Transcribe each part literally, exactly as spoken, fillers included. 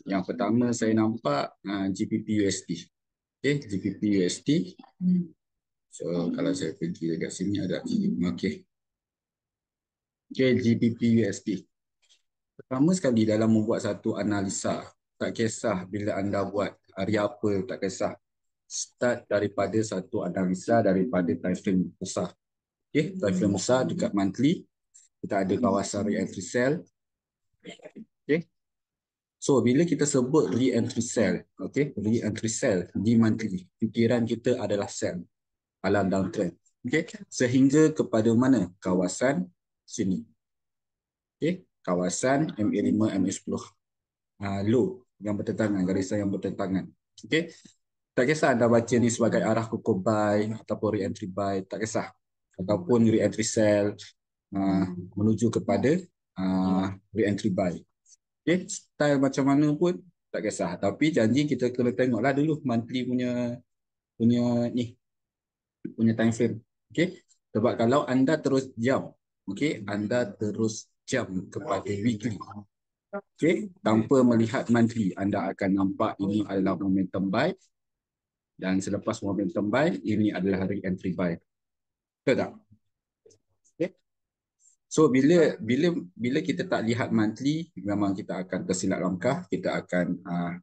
Yang pertama saya nampak uh, G P P U S D. Okay, G P P U S D. So kalau saya pergi dekat sini ada okey. Okay, G P P U S D. Pertama sekali dalam membuat satu analisa, tak kisah bila anda buat hari apa, tak kisah. Start daripada satu analisa daripada time frame besar. Okay, time frame besar dekat monthly. Kita ada kawasan re-entry sell. Okay. So, bila kita sebut re-entry sell, okay, re-entry sell di monthly, fikiran kita adalah sell ala downtrend. Okay. Sehingga kepada mana? Kawasan sini. Okay. Kawasan M A lima, M A sepuluh. Uh, low yang bertentangan, garisan yang bertentangan. Okay. Tak kisah anda baca ni sebagai arah kukuh buy ataupun re-entry buy, tak kisah. Ataupun re-entry sell uh, menuju kepada uh, re-entry buy. Okay, style macam mana pun tak kisah. Tapi janji kita kena tengoklah dulu monthly punya punya ni punya time frame. Okay, sebab kalau anda terus jump, okay, anda terus jump kepada weekly. Okay, tanpa melihat monthly, anda akan nampak ini adalah momentum buy. Dan selepas momentum buy, ini adalah re-entry buy. Betul tak? Okay. So bila bila bila kita tak lihat monthly, memang kita akan tersilap langkah, kita akan uh,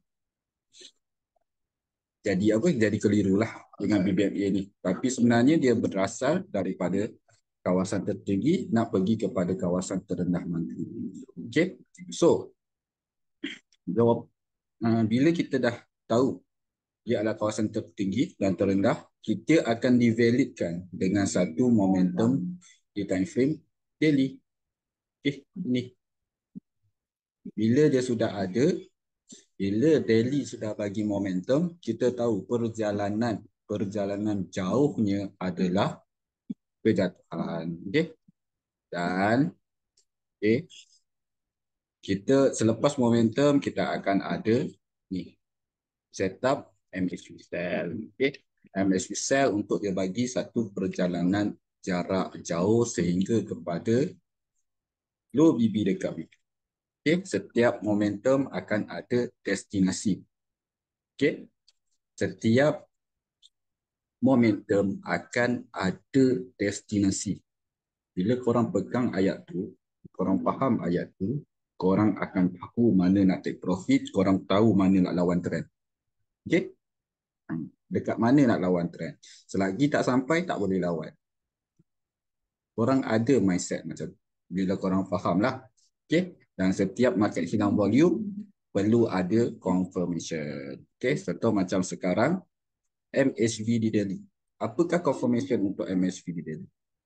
jadi apa? Jadi kelirulah dengan B B M A ni. Tapi sebenarnya dia berasal daripada kawasan tertinggi nak pergi kepada kawasan terendah monthly. Okay. So jawab uh, bila kita dah tahu dia adalah kawasan tertinggi dan terendah, kita akan divalidkan dengan satu momentum di time frame daily. Okay, ni. Bila dia sudah ada, bila daily sudah bagi momentum, kita tahu perjalanan perjalanan jauhnya adalah kejatuhan. Okay? Dan okay, kita selepas momentum kita akan ada ni setup M A C D sell. Okay? M A C D sell untuk dia bagi satu perjalanan jarak jauh sehingga kepada low B B dekat week. Okay? Setiap momentum akan ada destinasi. Okay? Setiap momentum akan ada destinasi. Bila korang pegang ayat tu, korang faham ayat tu, korang akan tahu mana nak take profit, korang tahu mana nak lawan trend. Okay? Dekat mana nak lawan trend. Selagi tak sampai, tak boleh lawan. Korang ada mindset macam tu. Bila korang faham lah. Okay? Dan setiap market hilang volume, perlu ada confirmation. Okay? Contoh macam sekarang, M H V di daily. Apakah confirmation untuk M H V di daily?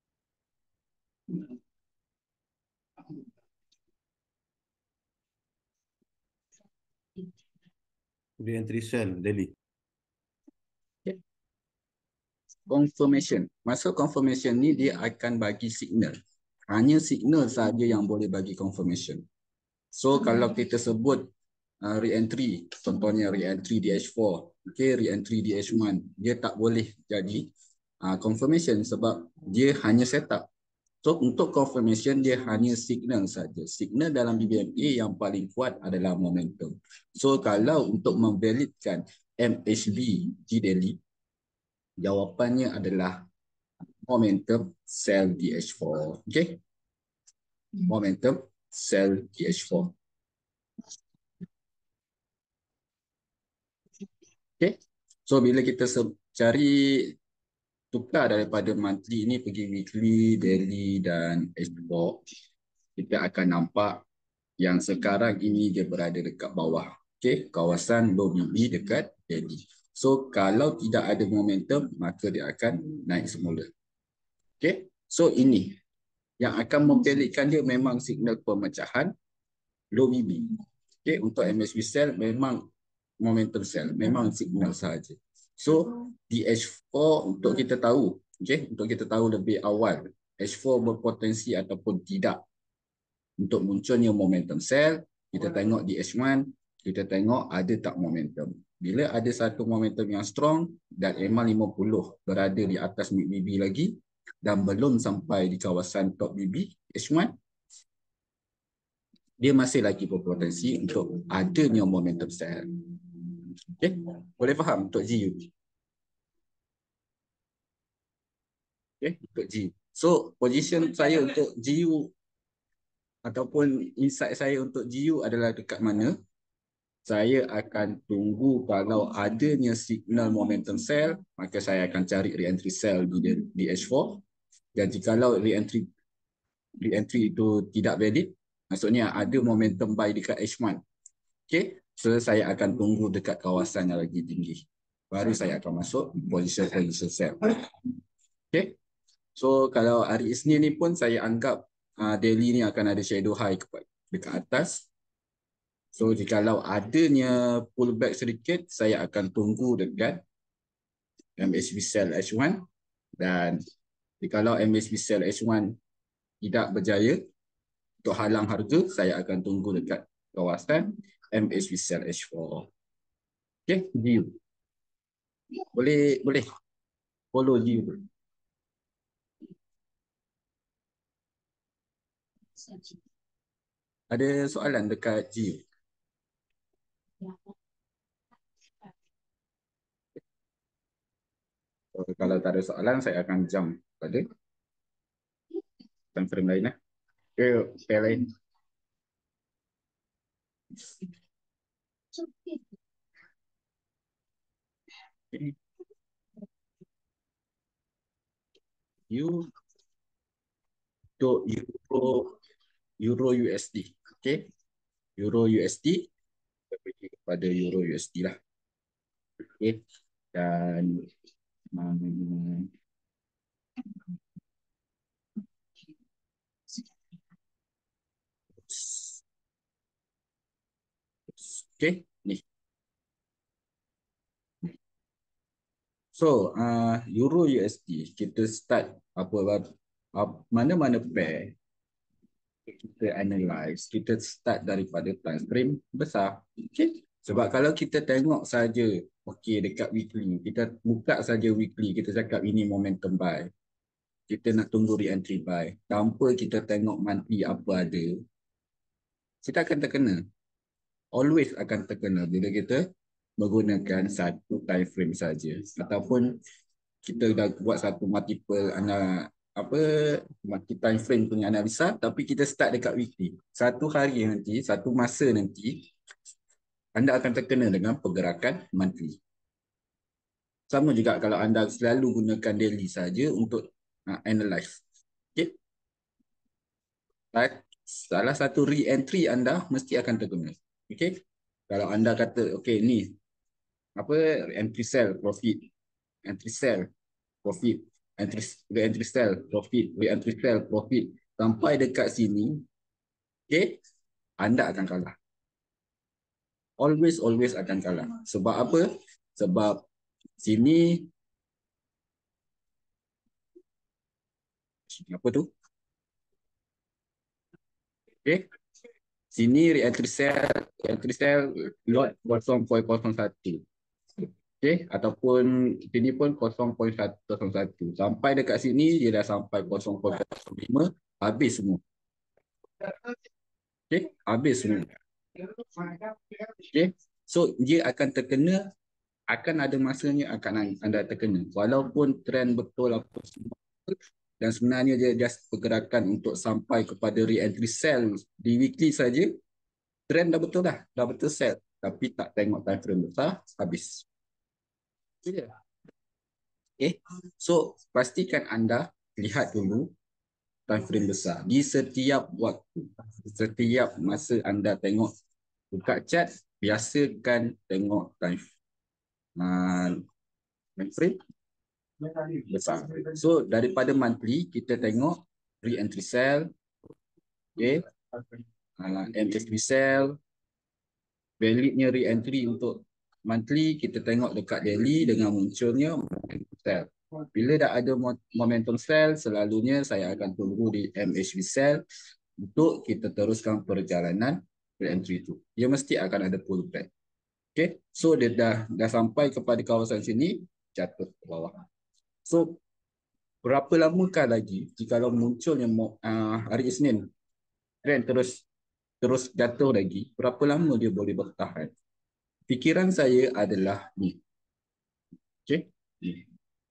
Re-entry sell daily. Okay. Confirmation. Maksud confirmation ni dia akan bagi signal. Hanya signal saja yang boleh bagi confirmation. So kalau kita sebut uh, re-entry, contohnya re-entry D H four, okay, re-entry D H one, dia tak boleh jadi uh, confirmation sebab dia hanya setup. So untuk confirmation dia hanya signal saja. Signal dalam B B M A yang paling kuat adalah momentum. So kalau untuk memvalidkan M H B di daily, jawapannya adalah momentum sell D H four. Okay? Momentum sell D H four. Okay? So bila kita cari tukar daripada monthly ini pergi weekly, daily dan explore, kita akan nampak yang sekarang ini dia berada dekat bawah. Okay? Kawasan low B B dekat daily. So kalau tidak ada momentum, maka dia akan naik semula. Okay? So ini yang akan mempelikkan dia memang signal pemecahan low B B. Okay? Untuk M A C D sell memang momentum sell, memang signal sahaja. So D H four untuk kita tahu, okay? Untuk kita tahu lebih awal H four berpotensi ataupun tidak untuk munculnya momentum sell, kita tengok D H one, kita tengok ada tak momentum. Bila ada satu momentum yang strong dan M A lima puluh berada di atas mid B B lagi dan belum sampai di kawasan top B B H one, D dia masih lagi berpotensi untuk adanya momentum sell. Okay? Boleh faham untuk G U? Okay? Untuk G U. So, position saya untuk G U ataupun insight saya untuk G U adalah dekat mana? Saya akan tunggu kalau adanya signal momentum sell, maka saya akan cari re-entry sell di, di H four. Dan jikalau re-entry re-entry itu tidak valid, maksudnya ada momentum buy dekat H one. Okay, so saya akan tunggu dekat kawasan yang lagi tinggi. Baru saya akan masuk position position sell. Okay, so kalau hari Isnin ni pun saya anggap uh, daily ni akan ada shadow high dekat atas. So, jikalau adanya pullback sedikit, saya akan tunggu dekat M A C D sell H one. Dan jikalau M A C D sell H one tidak berjaya untuk halang harga, saya akan tunggu dekat kawasan M A C D sell H four. Okay, view. Boleh, boleh. Follow view. Ada soalan dekat view? So, kalau tak ada soalan, saya akan jump pada time frame lain. Eh. Okay, pair lain. Okay. You untuk Euro, Euro U S D. Okay. Euro U S D. Kita pergi kepada Euro U S D lah. Okay. Dan um, okay. Ni. So, uh, Euro U S D, kita start apa mana-mana pair kita analyze, kita start daripada time frame besar. Okay. Sebab kalau kita tengok saja, okay, dekat weekly, kita buka saja weekly, kita cakap ini momentum buy. Kita nak tunggu re-entry buy. Tanpa kita tengok monthly apa ada, kita akan terkena. Always akan terkena bila kita menggunakan satu time frame saja. Ataupun kita dah buat satu multiple ana, apa multi time frame punya analisa, tapi kita start dekat weekly. Satu hari nanti, satu masa nanti, anda akan terkena dengan pergerakan monthly. Sama juga kalau anda selalu gunakan daily saja untuk uh, analyze. Okay. Salah satu re-entry anda mesti akan terkena. Okay. Kalau anda kata, okay ni, apa, entry sell, profit. Entry sell, profit. Entry, re-entry sell, profit. Re-entry sell, profit. Sampai dekat sini, okay, anda akan kalah. Always, always akan kalah. Sebab apa? Sebab sini, apa tu? Okay. Sini re-entry sell, re-entry sell lot kosong perpuluhan kosong satu. Okay. Ataupun sini pun kosong perpuluhan kosong satu. Sampai dekat sini dia dah sampai kosong perpuluhan kosong lima. Habis semua. Okay. Habis semua. Okay. So dia akan terkena, akan ada masanya akan anda terkena. Walaupun trend betul apa semua. Dan sebenarnya dia just pergerakan untuk sampai kepada re-entry sell di weekly saja. Trend dah betul dah, dah betul sell. Tapi tak tengok time frame besar, habis. Okay. Okay. So, pastikan anda lihat dulu time frame besar. Di setiap waktu, setiap masa anda tengok buka chart, biasakan tengok time, uh, time frame besar. So, daripada monthly, kita tengok re-entry sell, okay. Uh, M A C D sell, validnya re-entry untuk monthly, kita tengok dekat daily dengan munculnya momentum sell. Bila dah ada momentum sell, selalunya saya akan tunggu di M A C D sell untuk kita teruskan perjalanan re-entry itu. Dia mesti akan ada pullback. Okay, so dia dah, dah sampai kepada kawasan sini, jatuh ke bawah. So, berapa lamakah lagi jika munculnya uh, hari Isnin, trend terus terus jatuh lagi, berapa lama dia boleh bertahan? Fikiran saya adalah ni. Okey. Ni.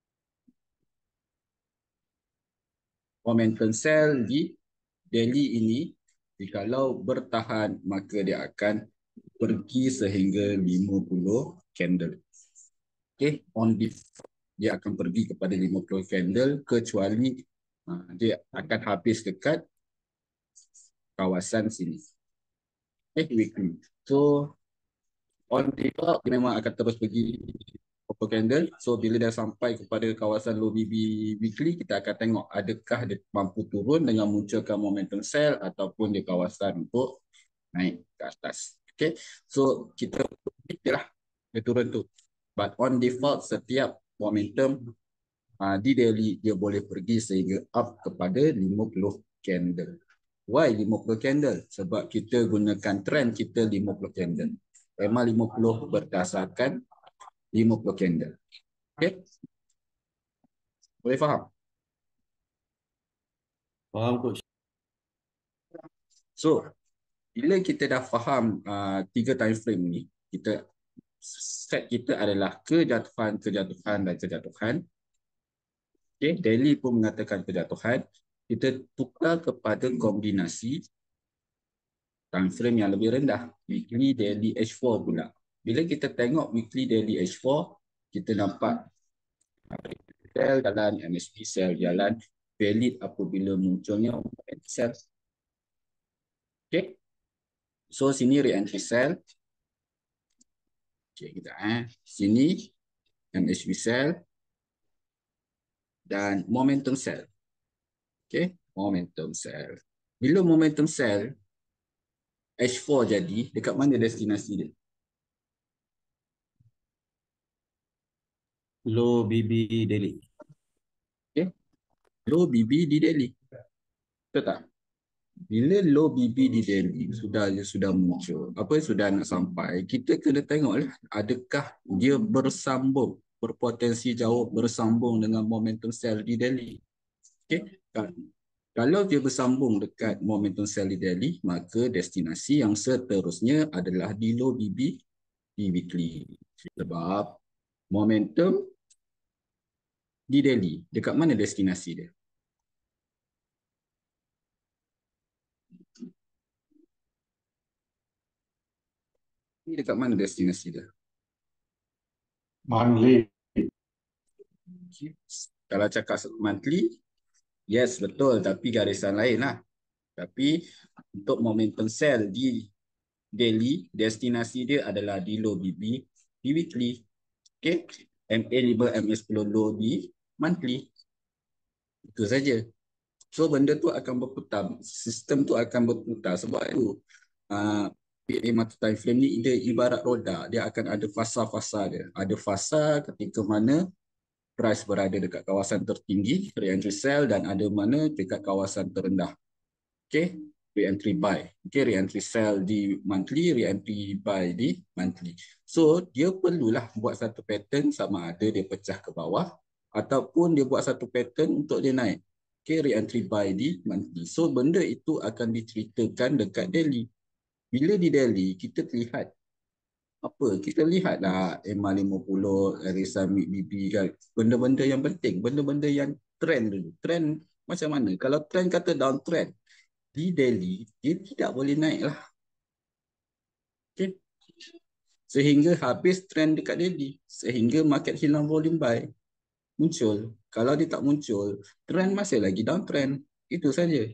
Momentum sell di daily ini, jikalau bertahan, maka dia akan pergi sehingga lima puluh candle. Okey, on this dia akan pergi kepada lima puluh candle kecuali uh, dia akan habis dekat kawasan sini. Eh, weekly. So, on default dia memang akan terus pergi purple candle. So, bila dah sampai kepada kawasan low B B weekly, kita akan tengok adakah dia mampu turun dengan munculkan momentum sell ataupun di kawasan untuk naik ke atas. Okay. So, kita lah dia turun tu. But on default, setiap momentum uh, di daily, dia boleh pergi sehingga up kepada lima puluh candle. Why lima puluh candle? Sebab kita gunakan trend kita lima puluh candle. Memang lima puluh berdasarkan lima puluh candle. Okay? Boleh faham? Faham, Coach. So, bila kita dah faham uh, tiga time frame ni, kita set kita adalah kejatuhan, kejatuhan dan kejatuhan. Okay? Daily pun mengatakan kejatuhan. Kita tukar kepada kombinasi time frame yang lebih rendah, weekly daily H four pula. Bila kita tengok weekly daily H four, kita nampak sell jalan, M S P sell jalan, valid apabila munculnya sell. Okay. So sini re-entry sell. Okay, kita eh sini M S P sell dan momentum sell. Okay, momentum sell. Bila momentum sell H four jadi, dekat mana destinasi dia? Low B B daily. Okay. Low B B di daily. Betul tak? Bila low B B di daily sudah sudah muncul, apa sudah nak sampai, kita kena tengoklah adakah dia bersambung, berpotensi jauh bersambung dengan momentum sell di daily. Okey. Kalau dia bersambung dekat momentum sell di daily, maka destinasi yang seterusnya adalah di low B B di weekly. Sebab momentum di daily, dekat mana destinasi dia? Ini dekat mana destinasi dia? Monthly. Kalau cakap monthly, yes betul, tapi garisan lain lah. Tapi untuk momentum sell di daily, destinasi dia adalah di low B B di weekly. Okay. M A lima, M A sepuluh low di monthly. Itu saja. So benda tu akan berputar, sistem tu akan berputar. Sebab itu uh, mata time frame ni dia ibarat roda, dia akan ada fasa-fasa dia. Ada fasa ketika mana price berada dekat kawasan tertinggi, re-entry sell, dan ada mana dekat kawasan terendah. Okay, re-entry buy. Okay, re-entry sell di monthly, re-entry buy di monthly. So, dia perlulah buat satu pattern sama ada dia pecah ke bawah ataupun dia buat satu pattern untuk dia naik. Okay, re-entry buy di monthly. So, benda itu akan diceritakan dekat daily. Bila di daily, kita lihat apa? Kita lihatlah M A lima puluh, Arisa B B kan. Benda-benda yang penting, benda-benda yang trend dulu. Trend macam mana? Kalau trend kata downtrend, di daily, dia tidak boleh naik lah. Okay. Sehingga habis trend dekat daily. Sehingga market hilang volume buy. Muncul. Kalau dia tak muncul, trend masih lagi downtrend. Itu saja.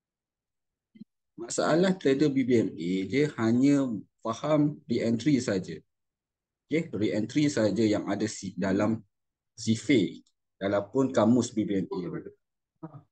Masalah trader B B M A, dia hanya faham re-entry saja. Okay, re-entry saja yang ada dalam Z F A, dalam pun kamus B B M A.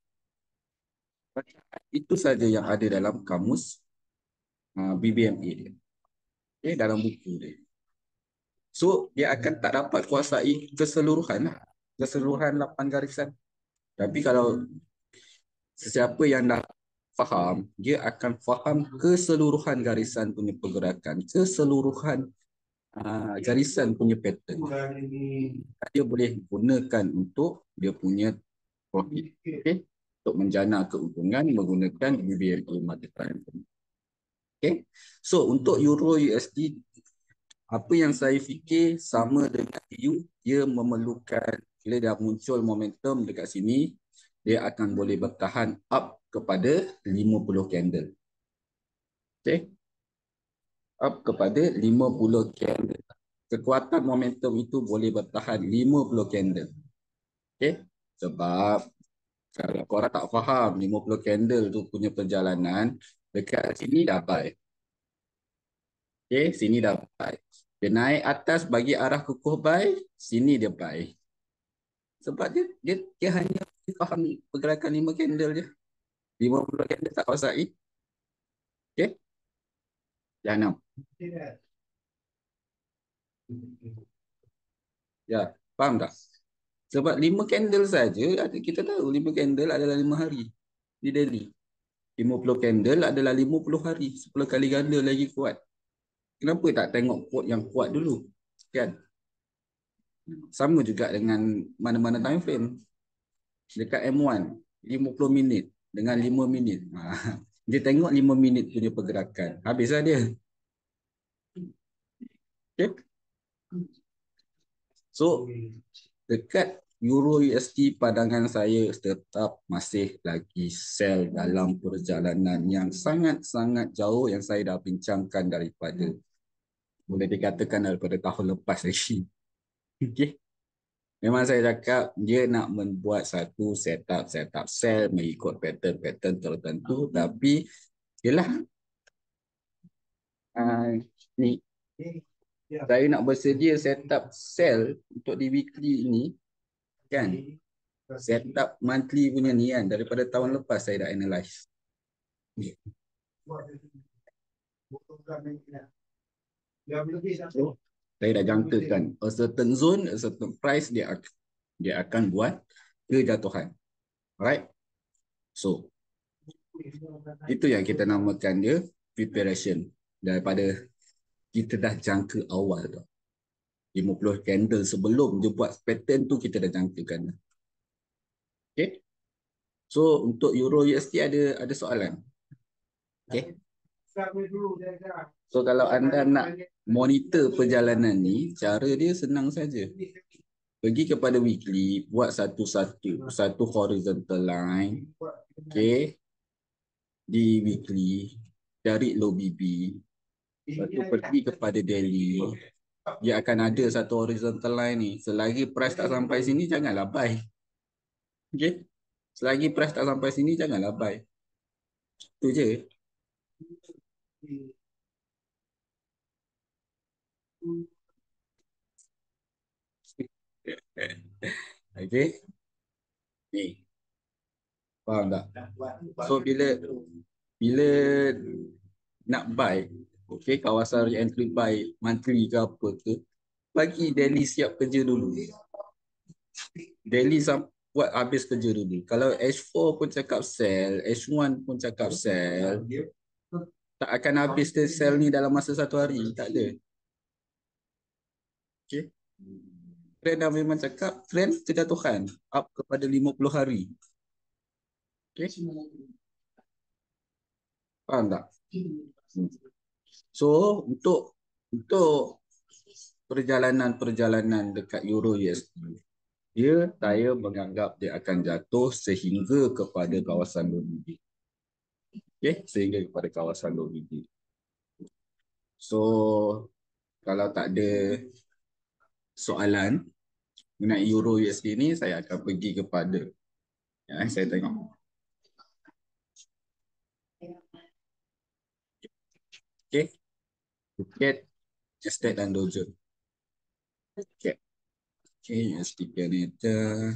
Itu saja yang ada dalam kamus uh, B B M A dia. Okay, dalam buku dia. So, dia akan tak dapat kuasai keseluruhan lah. Keseluruhan lapan garisan. Tapi kalau sesiapa yang dah faham, dia akan faham keseluruhan garisan punya pergerakan, keseluruhan Uh, garisan punya pattern. Dia boleh gunakan untuk dia punya profit. Okay? Untuk menjana keuntungan menggunakan B B M A market time. Okay. So untuk Euro U S D, apa yang saya fikir sama dengan E U, dia memerlukan bila dah muncul momentum dekat sini, dia akan boleh bertahan up kepada lima puluh candle. Okay. Up kepada lima puluh candle. Kekuatan momentum itu boleh bertahan lima puluh candle. Okay. Sebab kalau korang tak faham lima puluh candle tu punya perjalanan, dekat sini dah buy. Okay, sini dah buy. Dia naik atas bagi arah kukuh buy, sini dia buy. Sebab dia dia, dia hanya faham pergerakan lima candle je. lima puluh candle tak kuasai. Okay, jangan. Ya, faham tak? Sebab lima candle saja, kita tahu lima candle adalah lima hari di daily. lima puluh candle adalah lima puluh hari, sepuluh kali ganda lagi kuat. Kenapa tak tengok quote yang kuat dulu? Kan? Sama juga dengan mana-mana time frame. Dekat M satu, lima puluh minit dengan lima minit. Ha. Dia tengok lima minit punya pergerakan. Habislah dia. Okay? So, dekat Euro U S D, pandangan saya tetap masih lagi sell dalam perjalanan yang sangat-sangat jauh yang saya dah bincangkan daripada, boleh dikatakan daripada tahun lepas lagi. Okay? Memang saya cakap dia nak membuat satu setup setup sell mengikut pattern-pattern tertentu, tapi yalah, uh, ni saya nak bersedia setup sell untuk di weekly ini kan, setup monthly punya ni kan, daripada tahun lepas saya dah analyse. So, saya dah jangkakan a certain zone, a certain price dia akan dia akan buat kejatuhan. Alright. So, itu yang kita namakan dia preparation. Daripada kita dah jangka awal tu. lima puluh candle sebelum dia buat pattern tu kita dah jangkakan. Okay. So, untuk Euro U S D ada ada soalan. Okay. So, kalau anda nak monitor perjalanan ni, cara dia senang saja. Pergi kepada weekly, buat satu-satu, satu horizontal line. Okay. Di weekly, cari low B B. Lepas tu pergi kepada daily. Dia akan ada satu horizontal line ni. Selagi price tak sampai sini, janganlah buy. Okay. Selagi price tak sampai sini, janganlah buy. Itu je. Okay. Ni. Faham tak? So, bila bila nak buy, okay, kawasan entry buy monthly ke apa ke, bagi daily siap kerja dulu. Daily buat habis kerja dulu. Kalau H four pun cakap sell, H one pun cakap sell, tak akan habis dia sell ni dalam masa satu hari. Tak ada. Okay. Trend dah memang cakap, trend kejatuhan up kepada lima puluh hari. Okay. Faham tak? So, untuk untuk perjalanan-perjalanan dekat Euro U S D, dia, saya menganggap dia akan jatuh sehingga kepada kawasan low B B. Okay, sehingga kepada kawasan low B B. So, kalau tak ada soalan mengenai Euro U S D ni, saya akan pergi kepada, ya, saya tengok. Okay, Phuket, Estate dan Dojo. Okay, okay, U S D Canada.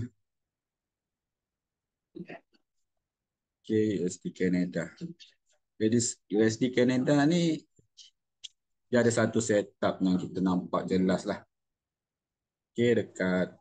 Okay, U S D Canada. Jadi U S D Canada ni dia ada satu setup yang kita nampak jelas lah. Okay, dekat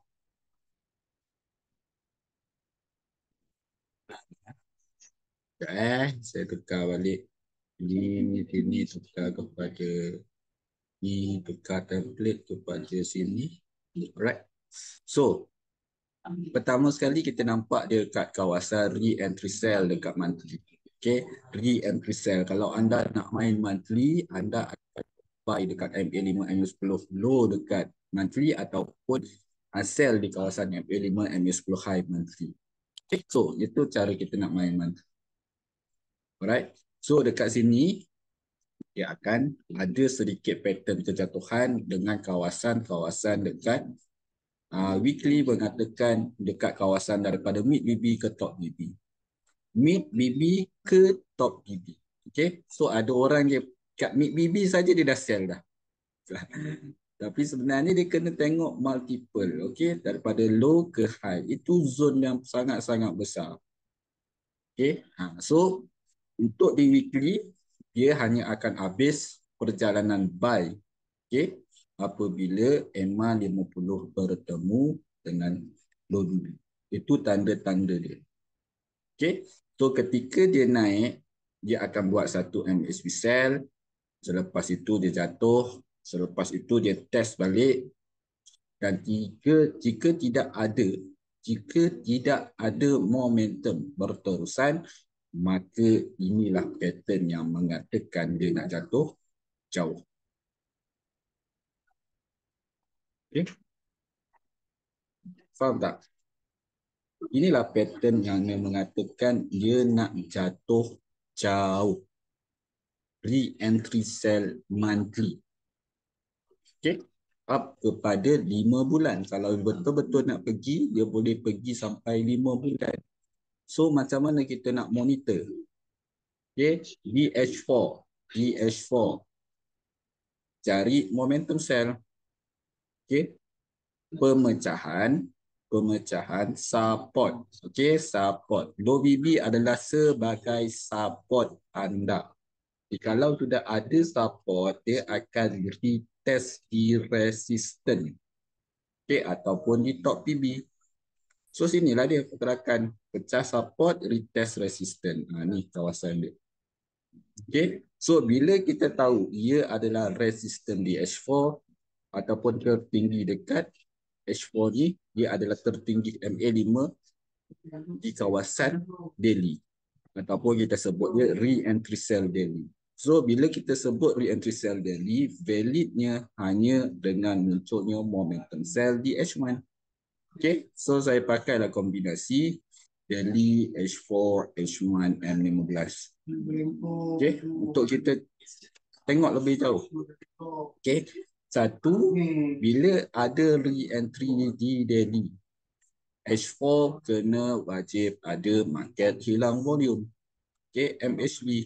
eh, saya tukar balik. Ini, ini tukar kepada ni, tukar template kepada sini. Alright. So, pertama sekali kita nampak dia kat kawasan re-entry sell dekat monthly. Okay, re-entry sell. Kalau anda nak main monthly, anda akan buy dekat M A lima, M A sepuluh low dekat monthly ataupun uh, sell di kawasan M A lima, M A sepuluh high monthly. Okay, so itu cara kita nak main monthly. Alright, so dekat sini dia akan ada sedikit pattern kejatuhan dengan kawasan-kawasan dekat uh, weekly mengatakan dekat kawasan daripada mid B B ke top B B. Mid B B ke top B B. Okay, so ada orang dia kat mid B B saja dia dah sell dah. Tapi sebenarnya dia kena tengok multiple, okay, daripada low ke high. Itu zone yang sangat-sangat besar. Okay, ha, so untuk di weekly dia hanya akan habis perjalanan buy, okay, apabila M A lima puluh bertemu dengan low B B. Itu tanda-tanda dia. Okay, so ketika dia naik, dia akan buat satu M A C D sell. Selepas itu dia jatuh. Selepas itu dia test balik. Dan jika, jika tidak ada, jika tidak ada momentum berterusan, maka inilah pattern yang mengatakan dia nak jatuh jauh. Okay. Faham tak? Inilah pattern yang mengatakan dia nak jatuh jauh. Re-entry sell monthly. Okay. Up kepada lima bulan. Kalau betul-betul nak pergi, dia boleh pergi sampai lima bulan. So macam mana kita nak monitor? Okay. D H four. D H four. Cari momentum sell. Okay. Pemecahan. Pemecahan support. Okay. Support. Low B B adalah sebagai support anda. Jadi, kalau sudah ada support, dia akan retest di resistance. Okay, ataupun di top P B. So sinilah dia pergerakan pecah support, retest resistance. Ha, ni kawasan dia. Okay, so bila kita tahu ia adalah resistance di H four ataupun tertinggi dekat H four ni, dia adalah tertinggi M A lima di kawasan daily. Ataupun kita sebut dia re-entry sell daily. So bila kita sebut re-entry sell daily, validnya hanya dengan munculnya momentum sell di H one. Okay, so saya pakailah kombinasi daily H four, H one, M lima belas. Okay, untuk kita tengok lebih jauh. Okay, satu, bila ada re-entry di daily, H four kena wajib ada market hilang volume. Okay, M H B.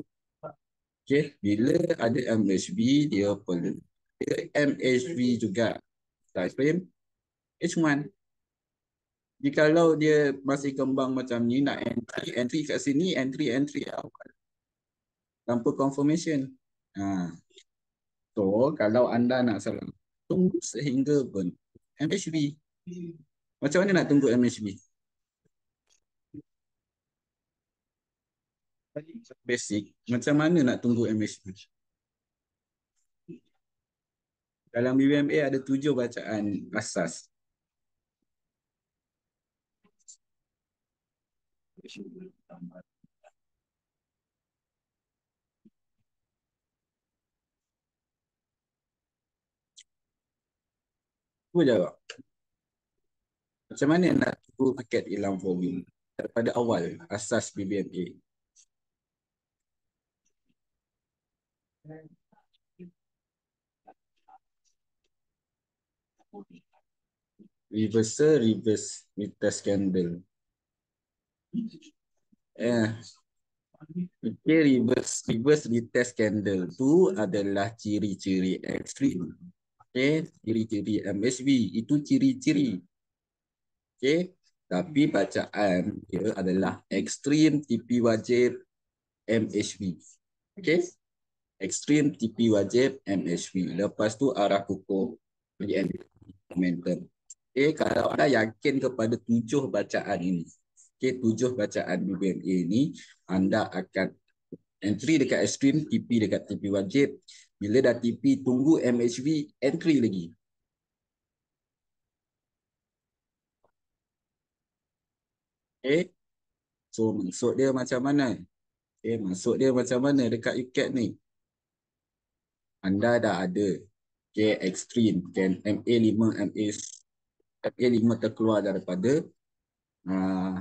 Okay, bila ada M H B, dia perlu M H B juga. Time frame H one. Jadi kalau dia masih kembang macam ni, nak entry, entry kat sini, entry, entry awal. Tanpa confirmation. Ha. So, kalau anda nak salah, tunggu sehingga bentuk M H B. Macam mana nak tunggu M H B? Basic. Macam mana nak tunggu M H B? Dalam B B M A ada tujuh bacaan asas. Cuba jawab. Macam mana nak tunggu paket hilang volume? Daripada awal, asas B B M A. Reversal, reverse, retest candle. Eh, okay, reverse, reverse retest candle tu adalah ciri-ciri ekstrim. Okay, ciri-ciri M H B itu ciri-ciri. Okay, tapi bacaan dia adalah ekstrim T P wajib M H B. Okay, ekstrim T P wajib M H B. Lepas tu arah kukuh momentum. Okay, kalau anda yakin kepada tujuh bacaan ini, okay, tujuh bacaan B B M A ini, anda akan entry dekat ekstrim, T P dekat T P wajib. Bila dah T P, tunggu M H B, entry lagi. Okay, so maksud dia macam mana? Okay, masuk dia macam mana dekat U C A T ni? Anda dah ada. Okay, extreme. Kan M A lima, M A M A lima terkeluar daripada uh,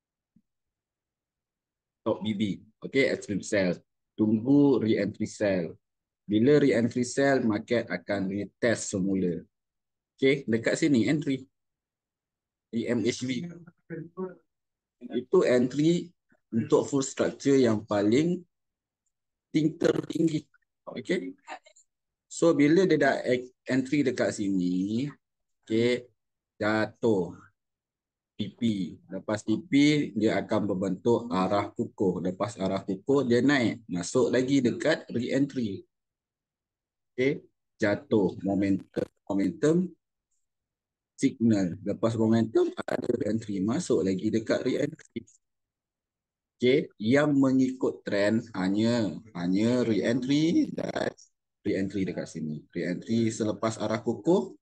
top B B. Okay, extreme cell. Tunggu re-entry cell. Bila re-entry cell, market akan retest semula. Okay, dekat sini entry. E M H V. Itu entry untuk full structure yang paling tertinggi. Okay. So, bila dia dah entry dekat sini, okay, jatuh T P. Lepas T P, dia akan berbentuk arah kukuh. Lepas arah kukuh, dia naik. Masuk lagi dekat re-entry. Okay. Jatuh momentum. Momentum signal. Lepas momentum, ada re-entry. Masuk lagi dekat re-entry. Okay. Yang mengikut trend hanya hanya re-entry dan re-entry dekat sini. Re-entry selepas arah kukuh.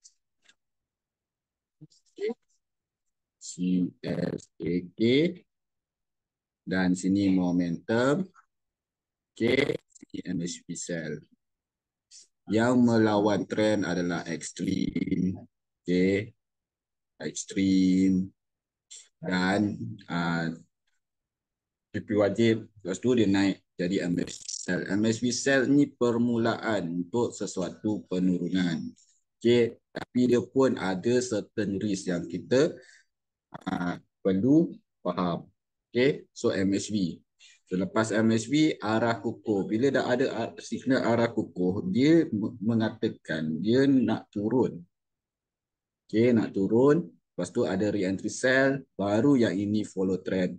Okay. C S A K. Dan sini momentum. Okay. M H P cell. Yang melawan trend adalah extreme. Okay. Extreme. Dan uh, P P wajib. Lepas tu dia naik jadi M H P cell. M H P cell ni permulaan untuk sesuatu penurunan. Okay. Tapi dia pun ada certain risk yang kita uh, perlu faham. Okay. So M H P. Selepas M H P, arah kukuh. Bila dah ada signal arah kukuh, dia mengatakan dia nak turun. Okay, nak turun. Lepas tu ada re-entry cell. Baru yang ini follow trend.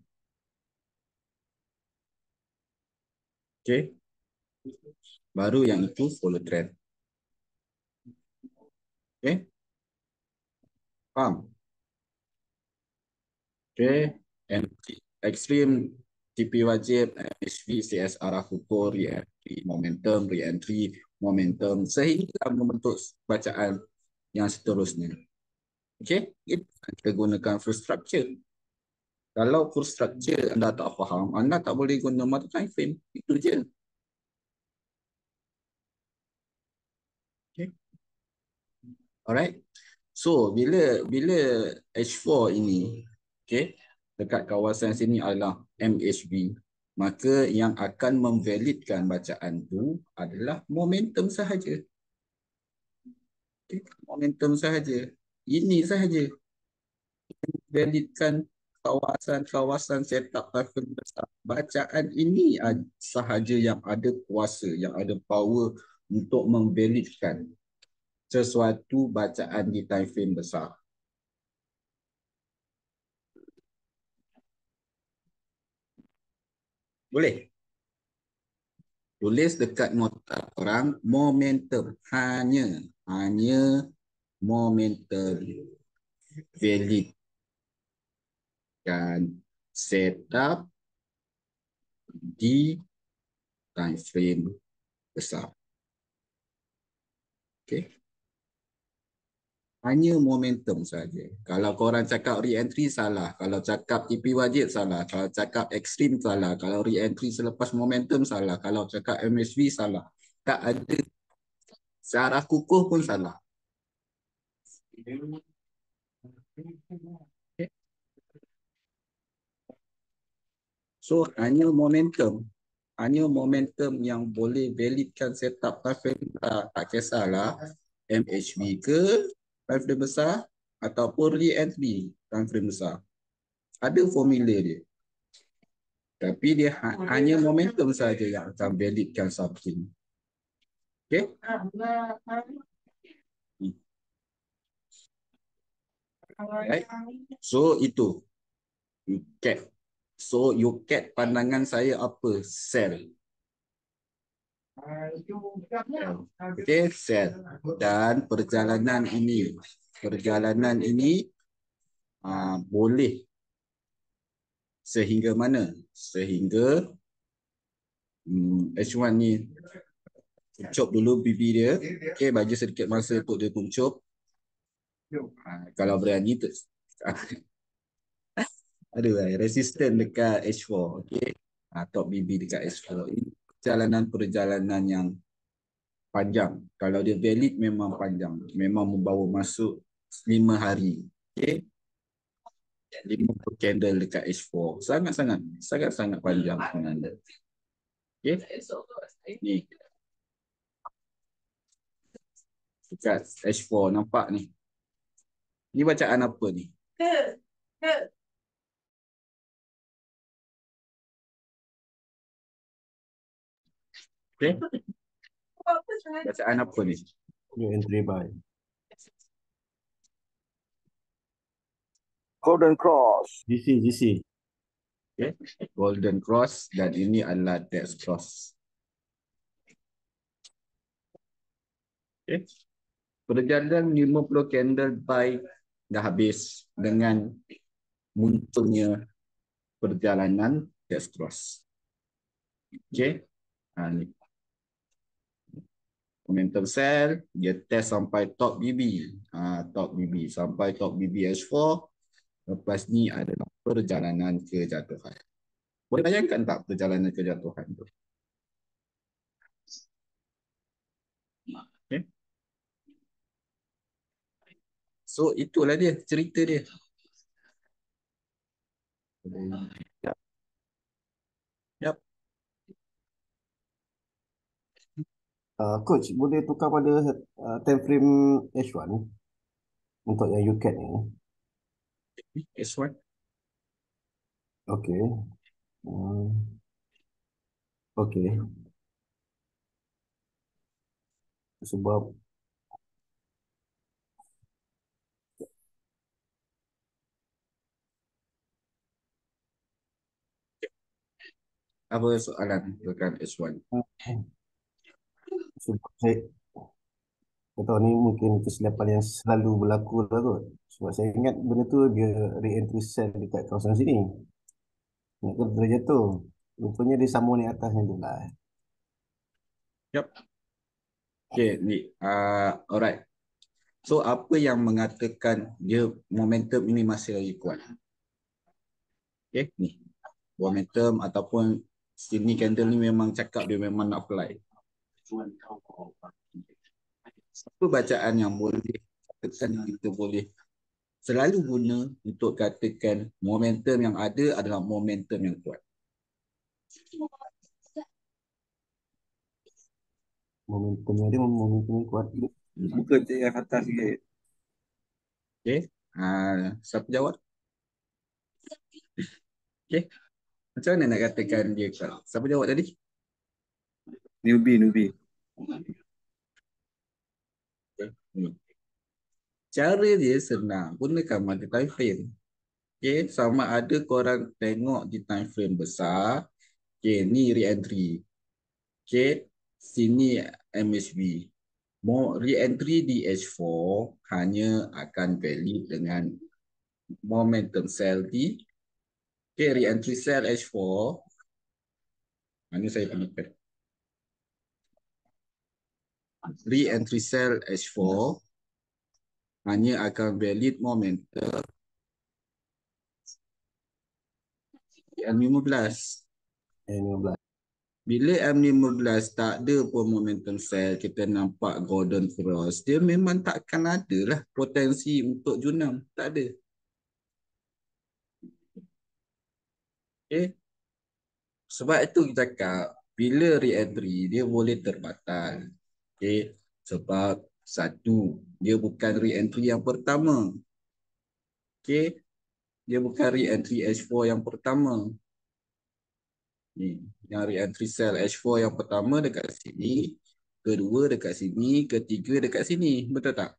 Okay. Baru yang itu follow trend. Okay. Faham? Okay. Extreme T P wajib, M H V, C S arah kukuh, re-entry, momentum, re-entry, momentum, sehingga membentuk bacaan yang seterusnya. Okay, kita gunakan full structure. Kalau full structure anda tak faham, anda tak boleh guna mata time frame. Itu je. Okay. Alright. So, bila bila H four ini, okay, dekat kawasan sini adalah M H V, maka yang akan memvalidkan bacaan tu adalah momentum sahaja. Okay. Momentum sahaja. Ini sahaja. Validkan kawasan-kawasan setup level besar. Bacaan ini sahaja yang ada kuasa, yang ada power untuk memvalidkan sesuatu bacaan di time frame besar. Boleh? Tulis dekat nota orang momentum. Hanya, hanya momentum valid dan setup di time frame besar. Okay. Hanya momentum saja. Kalau korang cakap re-entry salah, kalau cakap T P wajib salah, kalau cakap extreme salah, kalau re-entry selepas momentum salah, kalau cakap M S V salah. Tak ada. Searah kukuh pun salah. Okay. So hanya momentum. Hanya momentum yang boleh validkan setup time frame besar. Tak kisahlah M H V ke time frame besar ataupun re-entry time frame besar. Ada formula dia. Tapi dia ha hanya momentum saja yang akan validkan something. Okay? Right? So itu U C A T. So U C A T pandangan saya apa? Sell. Okay, sell. Dan perjalanan ini, perjalanan ini uh, boleh sehingga mana? Sehingga hmm, H one ni kuncup dulu B B dia. Okay, bagi sedikit masa untuk dia kuncup. Uh, kalau berani tu aduh, resisten dekat H four. Okay. atau B B dekat S four. Ini perjalanan-perjalanan yang panjang. Kalau dia valid memang panjang. Memang membawa masuk lima hari. Okay. lima puluh candle dekat S four. Sangat-sangat. Sangat-sangat panjang sebenarnya. Okay. Ni. Dekat S four nampak ni. Ni bacaan apa ni? Okay. Bacaan apa ni? New entry buy. Golden Cross. G C, G C. Okay. Golden Cross dan ini adalah Death Cross. Okay. Perjalanan lima puluh candle buy dah habis dengan munculnya perjalanan Death Cross. Okay. Ha, ni. Momentum sell, dia test sampai top B B. Ha, top B B. Sampai top B B S four. Lepas ni adalah perjalanan kejatuhan. Boleh bayangkan tak perjalanan kejatuhan tu? Okay. So, itulah dia, cerita dia. Yap. Yap. Uh, coach, boleh tukar pada uh, time frame H one untuk yang U C A T ni. S one. Okey. Hmm. Okey. Sebab Apa soalan tentang S one? sebab saya saya tahu ni mungkin kesilapan yang selalu berlaku lah kot. Sebab saya ingat benda tu dia re-entry sell dekat kawasan sini. Ingat tu dia jatuh. Rupanya dia sambung ni atasnya tu lah. Yap. Okay, ni. Uh, alright. So, apa yang mengatakan dia momentum ini masih lagi kuat? Okay, ni. Momentum ataupun sini candle ni memang cakap dia memang nak fly. Apa bacaan yang boleh katakan kita boleh selalu guna untuk katakan momentum yang ada adalah momentum yang kuat? Momentumnya dia momentum yang kuat. Buka je yang atas sikit. Okay. Uh, siapa jawab? Okay. Macam mana nak katakan dia kuat? Siapa jawab tadi? Newbie, newbie. Okay. Hmm. Cara dia senang. Gunakan market time frame. Okay. Sama ada korang tengok di time frame besar. Okay. Ni re-entry. Okay. Sini M A C D. Mau re-entry di H four hanya akan valid dengan momentum sell di okay, re-entry sell H four. Mana saya perlukan? Re-entry sell H four hanya akan valid momentum M lima belas. M lima belas. Bila M lima belas tak ada pun momentum sell, kita nampak golden cross, dia memang takkan ada lah potensi untuk junam. Tak ada. Okay. Sebab itu kita cakap, bila re-entry, dia boleh terbatal. Okay. Sebab satu, dia bukan re-entry yang pertama. Okay. Dia bukan re-entry H four yang pertama. Ni, yang re-entry sell H four yang pertama dekat sini, kedua dekat sini, ketiga dekat sini. Betul tak?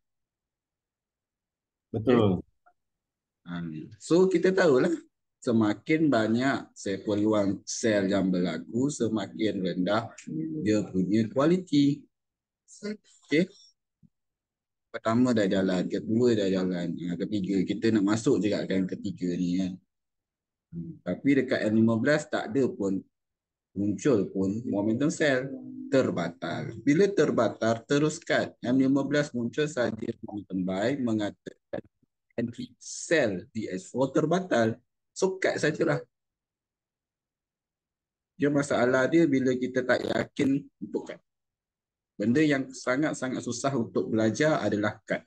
Betul. Okay. So, kita tahulah semakin banyak sell peluang sell yang berlaku, semakin rendah dia punya kualiti. Okay. Pertama dah jalan, kedua dah jalan, ketiga. Kita nak masuk juga kan ketiga ni kan. Tapi dekat M lima belas tak ada pun muncul pun momentum sell, terbatal. Bila terbatal, teruskan. M lima belas muncul saja momentum buy mengatakan entry sell di S four terbatal. So cut sajalah. Dia masalah dia bila kita tak yakin untuk kad. Benda yang sangat-sangat susah untuk belajar adalah kad.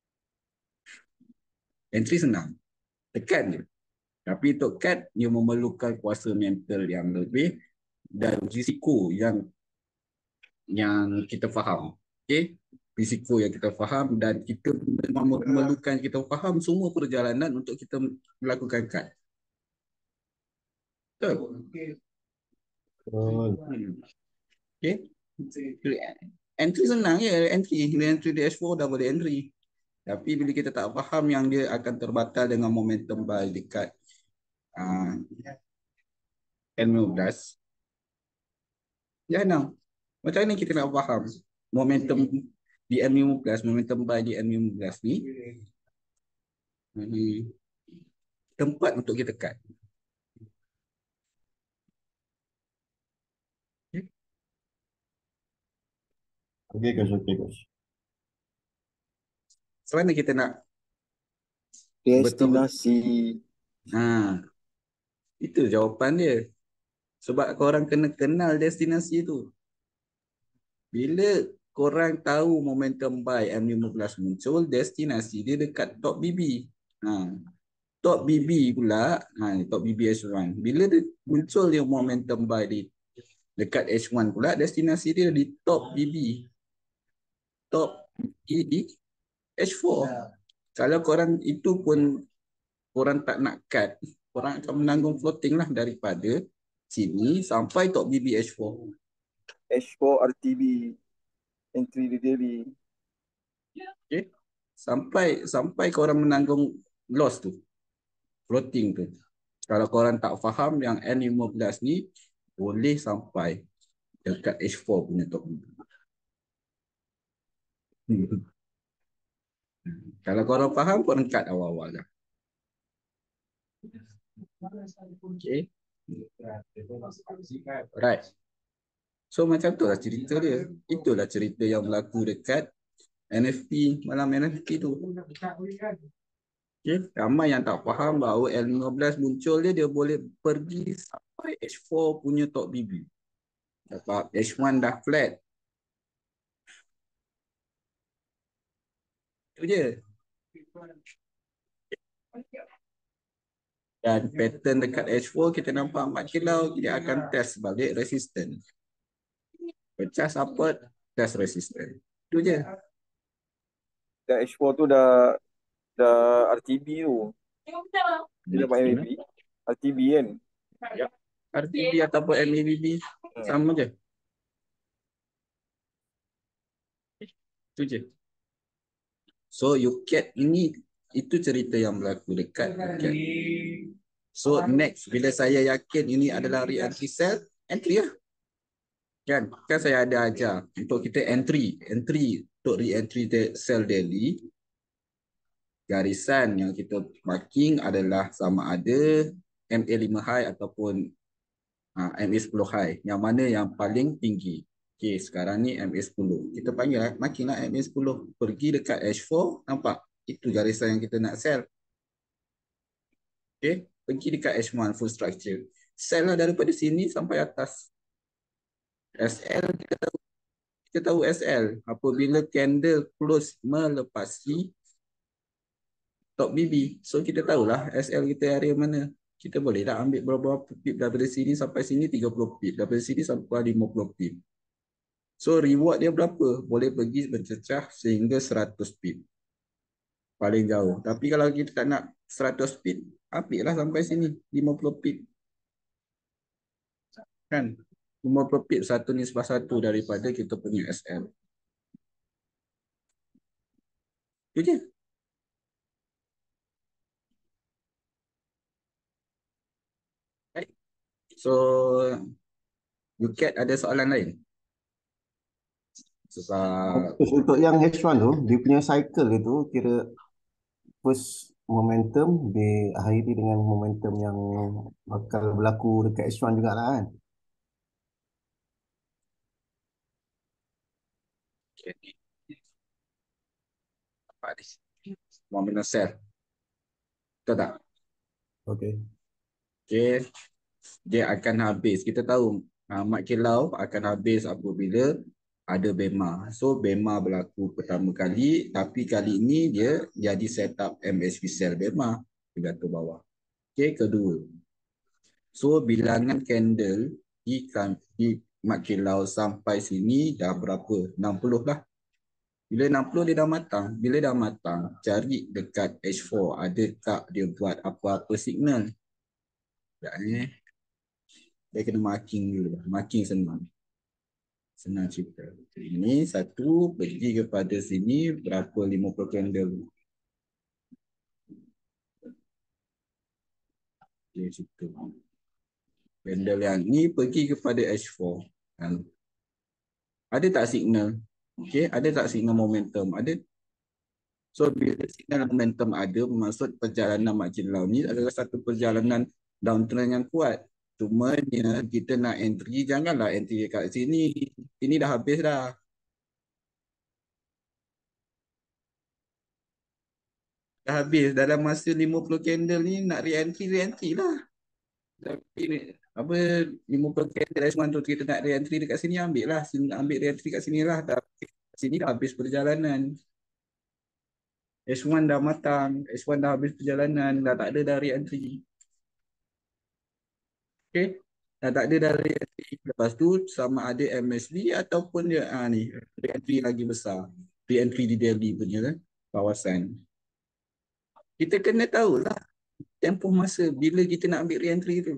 Entry senang. Tekan je. Tapi untuk kad, dia memerlukan kuasa mental yang lebih dan risiko yang yang kita faham. Okey? Risiko yang kita faham dan kita memang memerlukan kita faham semua perjalanan untuk kita melakukan kad. Betul? Betul. Hmm. Okey? Entry senang je. Entry. Entry di S four dah boleh entry. Tapi bila kita tak faham yang dia akan terbatal dengan momentum buy dekat uh, N lima belas, jangan. Macam mana kita nak faham momentum di N lima belas, momentum buy di N lima belas ni, hmm, tempat untuk kita cut. Okey, coach. Okey, coach. Macam mana kita nak betul-betul? Destinasi. Ha, itu jawapan dia. Sebab korang kena kenal destinasi tu. Bila korang tahu momentum buy M lima belas muncul, destinasi dia dekat top B B. Ha, top B B pula, ha, top B B H one. Bila dia muncul dia momentum buy di dekat H one pula, destinasi dia di top B B. Top di H four. Kalau korang itu pun korang tak nak cut, korang akan menanggung floating lah daripada sini sampai top B B H four. H four R T B. Entry di daily. Okay. Sampai sampai korang menanggung loss tu. Floating tu. Kalau korang tak faham yang N lima belas ni boleh sampai dekat H four punya top. Hmm. Kalau korang faham, korang cut awal-awal lah. Okay. Right. So macam tu lah cerita dia. Itulah cerita yang berlaku dekat N F T, malam N F T tu. Okay. Ramai yang tak faham bahawa L lima belas muncul dia, dia boleh pergi sampai H four punya top B B. Sebab H one dah flat. Itu je. Dan pattern dekat H four kita nampak empat kilau, dia akan test balik resistance. Pecah support, test resistance. Itu je. Dan H four tu dah dah R T B tu. Dia dapat M A B. R T B kan. Ya. R T B ataupun M A B B sama je. Itu je. So U C A T ini itu cerita yang berlaku dekat U C A T. So next bila saya yakin ini adalah re-entry sell, entry lah. Kan, kan saya ada ajar untuk kita entry, entry untuk re-entry sell daily. Garisan yang kita marking adalah sama ada M A lima high ataupun uh, M A sepuluh high. Yang mana yang paling tinggi. Okey, sekarang ni M A sepuluh. Kita panggil lah, marking lah M A sepuluh. Pergi dekat H four, nampak? Itu garisan yang kita nak sell. Okey, pergi dekat H one full structure. Sell lah daripada sini sampai atas. S L kita tahu, kita tahu S L apabila candle close melepasi top B B. So kita tahulah S L kita area mana. Kita boleh dah ambil berapa pip daripada sini sampai sini tiga puluh pip. Daripada sini sampai lima puluh pip. So reward dia berapa? Boleh pergi bercecah sehingga seratus pip. Paling jauh. Tapi kalau kita tak nak seratus pip, ambillah sampai sini lima puluh pip. Kan? lima puluh pip satu nisbah satu daripada kita punya S L. Itu je. Right. So U C A T ada soalan lain? Sebab Terus untuk yang H one tu, dia punya cycle itu kira first momentum diakhiri dengan momentum yang bakal berlaku dekat H one jugalah kan. okay. Apa ni? Momentum sell. Betul tak? Okey. Okay. dia akan habis. Kita tahu uh, mat kilau akan habis apabila ada bema. So bema berlaku pertama kali, tapi kali ini dia jadi setup M S V cell bema di gatul bawah. Okey, kedua. So bilangan candle di, di mat kilau sampai sini dah berapa? enam puluh lah. Bila enam puluh dia dah matang. Bila dah matang, cari dekat H four. Adakah dia buat apa-apa signal? Tak eh. Dia kena marking dulu. Marking senang. Senang cerita. Ini satu pergi kepada sini berapa lima puluh candle. Dia cerita. Candle yang ni pergi kepada H four. Ada tak signal? Okey, ada tak signal momentum? Ada. So bila signal momentum ada, maksud perjalanan mat kilau ni adalah satu perjalanan downtrend yang kuat. Cumanya kita nak entry, janganlah entry dekat sini. Ini dah habis dah. Dah habis. Dalam masa lima puluh candle ni nak re-entry, re-entry lah. Tapi ni, apa lima puluh candle S one tu kita nak re-entry dekat sini, ambil lah. Sini, ambil re-entry kat sini lah. Tapi sini dah habis perjalanan. S one dah matang. S one dah habis perjalanan. Dah tak ada dah re-entry. Okay. Dah tak ada dah re-entry. Lepas tu sama ada M S V ataupun dia ah, ni re-entry lagi besar. Re-entry di Delhi punya kan, kawasan. Kita kena tahulah tempoh masa bila kita nak ambil re-entry tu.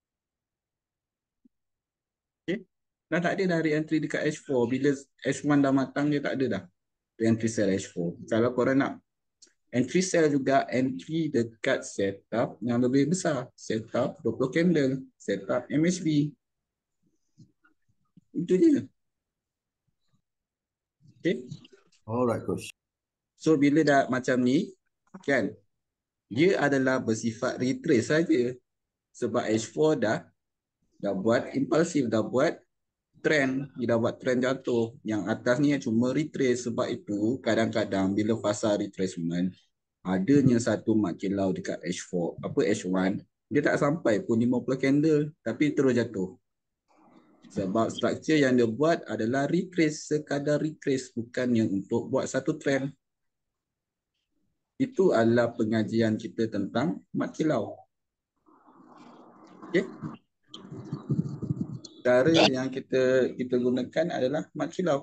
Okay. Dah tak ada dah re-entry dekat H four. Bila H one dah matang, dia tak ada dah re-entry sell H four. Kalau korang nak entry sell juga, entry dekat setup yang lebih besar. Setup dua puluh candle. Setup M S V. Itu je. Okay. Alright, coach. So bila dah macam ni, kan, dia adalah bersifat retrace saja. Sebab H four dah dah buat impulsif, dah buat trend, dia dah buat trend jatuh. Yang atas ni cuma retrace. Sebab itu kadang-kadang bila fasa retracement, adanya satu mat kilau dekat H four, apa H one, dia tak sampai pun lima puluh candle tapi terus jatuh. Sebab struktur yang dia buat adalah retrace, sekadar retrace, bukannya untuk buat satu trend. Itu adalah pengajian kita tentang mat kilau. Okey. Cara yang kita kita gunakan adalah mat kilau.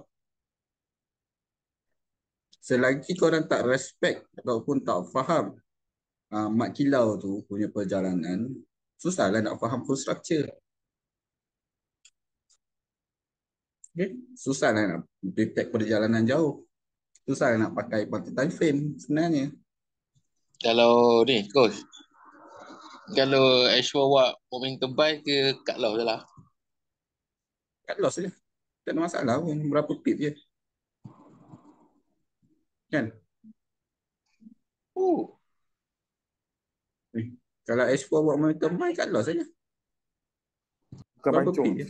Selagi korang tak respect ataupun tak faham uh, mat kilau tu punya perjalanan, susahlah nak faham full structure. Okay? Susahlah nak detect perjalanan jauh. Susahlah nak pakai multi time frame sebenarnya. Kalau ni coach, kalau H four buat momentum buy ke cut loss je lah? Cut loss je. Tak ada masalah pun. Berapa pip je. Kan? Uh. Eh, kalau H four buat momentum buy, cut loss saja. Bukan Berapa pancung. pip je.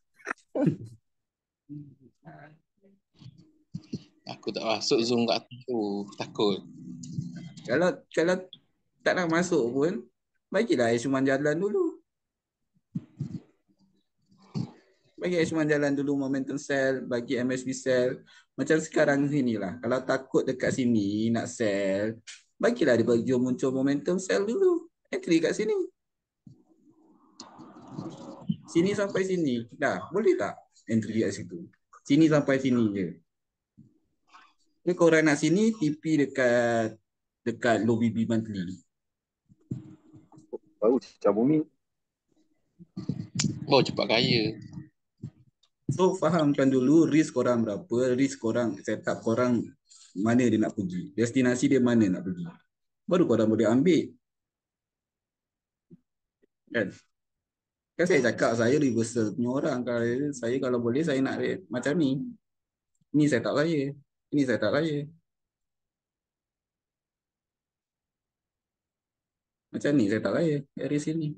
Aku tak masuk zoom kat tu, takut. Kalau kalau tak nak masuk pun, bagilah H one jalan dulu. Bagi H one jalan dulu, momentum sell, bagi M S V sell. Macam sekarang sini lah. Kalau takut dekat sini nak sell, bagilah dia bagi muncul momentum sell dulu. Entry kat sini. Sini sampai sini. Dah, boleh tak entry kat situ? Sini sampai sini je. Jadi korang nak sini, T P dekat dekat low B B monthly. Baru cecah bumi. Oh, cepat kaya. So fahamkan dulu risk korang berapa, risk korang, setup korang mana dia nak pergi, destinasi dia mana nak pergi. Baru korang boleh ambil. Kan? Kan saya cakap saya reversal punya orang. Kalau saya kalau boleh saya nak macam ni. Ini setup saya. Ini setup saya. Macam ni setup saya dari sini.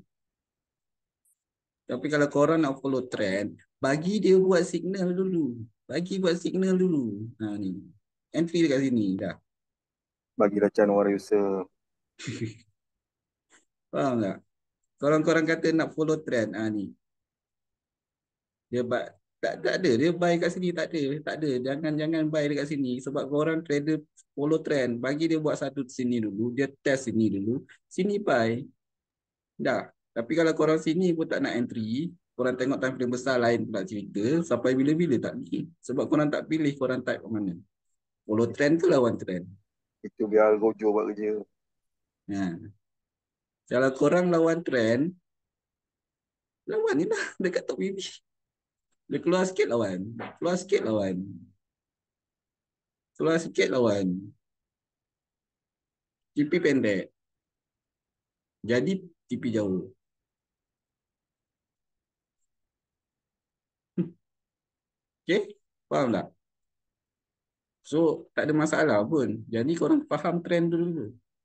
Tapi kalau korang nak follow trend, bagi dia buat signal dulu. Bagi buat signal dulu. Ha ni. Entry dekat sini dah. Bagi racan orang user. Faham tak? Korang-korang kata nak follow trend. Ah ni. Dia buy, tak, tak ada. Dia buy kat sini tak ada. Tak ada. Jangan jangan buy dekat sini. Sebab korang trader follow trend. Bagi dia buat satu sini dulu. Dia test sini dulu. Sini buy. Dah. Tapi kalau korang sini pun tak nak entry. Korang tengok time frame besar lain pula cerita. Sampai bila-bila tak ni. Sebab korang tak pilih korang type ke mana. Follow trend ke lawan trend. Itu biar Gojo buat kerja. Ha. Kalau korang lawan trend. Lawan ni lah. Dekat top B B. Dia keluar sikit lawan. Keluar sikit lawan. Keluar sikit lawan. T P pendek. Jadi T P jauh. Okay? Faham tak? So, tak ada masalah pun. Jadi korang faham trend dulu.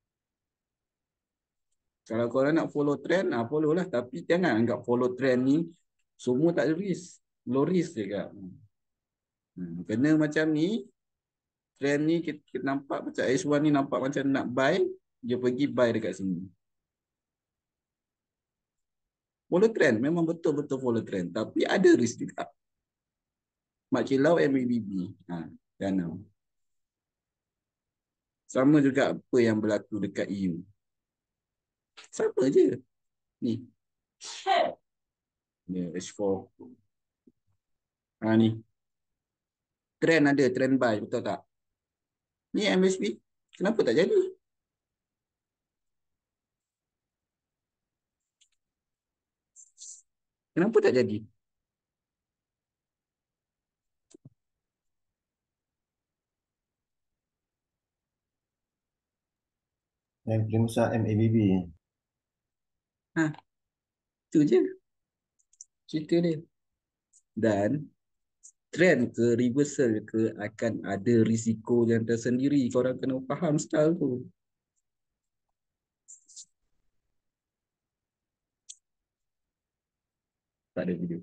Kalau korang nak follow trend, ah, follow lah. Tapi jangan anggap follow trend ni semua tak ada risk. Low risk je kat. Hmm. Kena macam ni, trend ni kita, kita nampak macam H one ni nampak macam nak buy, dia pergi buy dekat sini. Follow trend, memang betul-betul follow trend. Tapi ada risk juga. Mak Kilau M A B B. Ha, Danau. Sama juga apa yang berlaku dekat E U. Sama je. Ni. Ni H four. Ha ni. Trend ada, trend buy. Betul tak? Ni M S B. Kenapa tak jadi? Kenapa tak jadi? Yang frame besar M A B B. Ha. Itu je. Cerita dia. Dan trend ke reversal ke akan ada risiko yang tersendiri. Korang kena faham style tu. Tak ada video.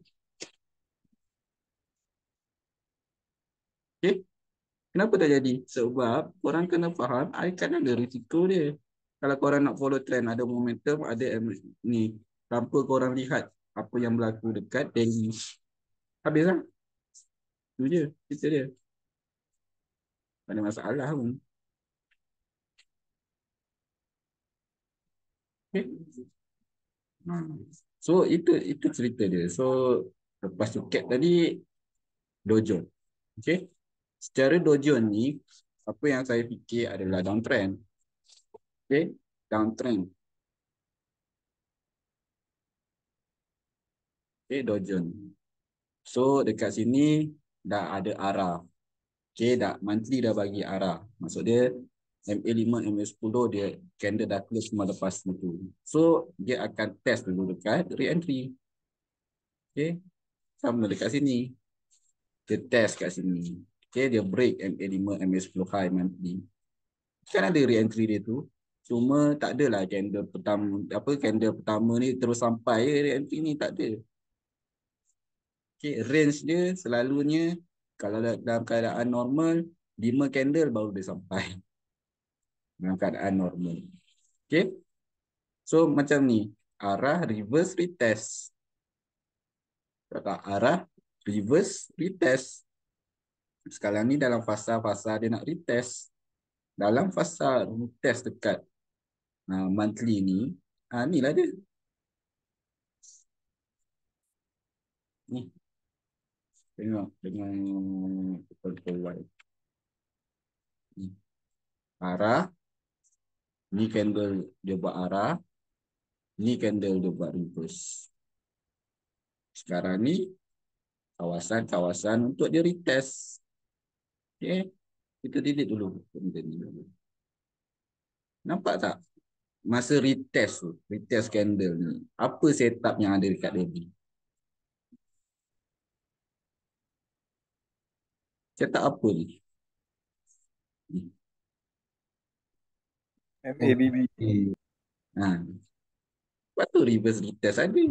Okay? Kenapa tak jadi? Sebab korang kena faham akan ada risiko dia. Kalau korang nak follow trend, ada momentum, ada ni. Tanpa korang lihat apa yang berlaku dekat daily. Habis lah. Itu je. Cerita dia. Tak ada masalah pun. Okay? So, itu itu cerita dia. So, lepas tu cap tadi, dojo. Okay? Secara dojo ni, apa yang saya fikir adalah downtrend. Okay? Downtrend. Okay, dojo ni. So, dekat sini dah ada arah. Okay, dah monthly dah bagi arah. Maksud dia M A lima, M A sepuluh dia candle dah close semua lepas itu. So, dia akan test dulu dekat re-entry. Okay, sama dekat sini. Dia test kat sini. Okay, dia break M A lima, M A sepuluh high monthly. Kan ada re-entry dia tu. Cuma tak adalah candle pertama, apa candle pertama ni terus sampai re-entry ni, tak ada. Okay, range dia selalunya kalau dalam keadaan normal, lima candle baru dia sampai. Dalam keadaan normal. Okay. So macam ni. Arah reverse retest. Kata arah reverse retest. Sekarang ni dalam fasa-fasa dia nak retest. Dalam fasa retest dekat uh, monthly ni. Uh, ni lah dia. Ni. Tengok dengan betul-betul white. Ni. Arah. Ni candle dia buat arah. Ni candle dia buat reverse. Sekarang ni kawasan-kawasan untuk dia retest. Okay. Kita delete dulu. Nampak tak? Masa retest tu, retest candle ni, apa setup yang ada dekat Debbie? Setup apa ni? M A B B. Ha. Lepas tu reverse retest ada.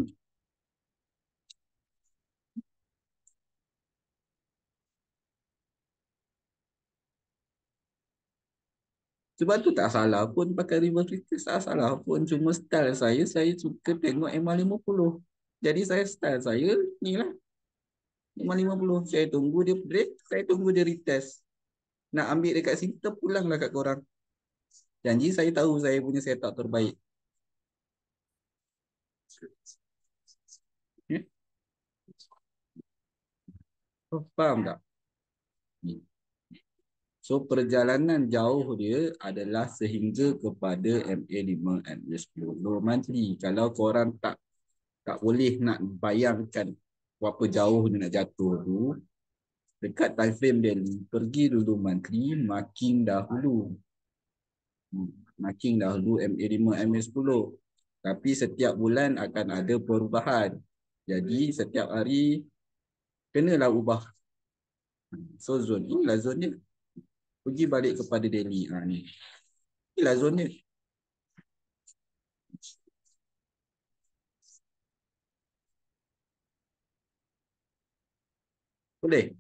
Sebab tu tak salah pun pakai reverse retest, tak salah pun. Cuma style saya, saya suka tengok M R lima puluh. Jadi saya style saya ni lah. M R lima puluh. Saya tunggu dia break, saya tunggu dia retest. Nak ambil dekat sini, terpulanglah kat korang. Janji saya tahu saya punya setup terbaik. Ya? Oh, faham tak? So perjalanan jauh dia adalah sehingga kepada M A lima, M A sepuluh. Low monthly. Kalau korang tak tak boleh nak bayangkan berapa jauh dia nak jatuh tu, dekat time frame daily, pergi dulu monthly, marking dahulu. Hmm, Marking dahulu M A lima, M A sepuluh. Tapi setiap bulan akan ada perubahan. Jadi setiap hari kenalah ubah. So zone, inilah zone dia. Pergi balik kepada daily. Ha, ni. Inilah zone dia. Boleh?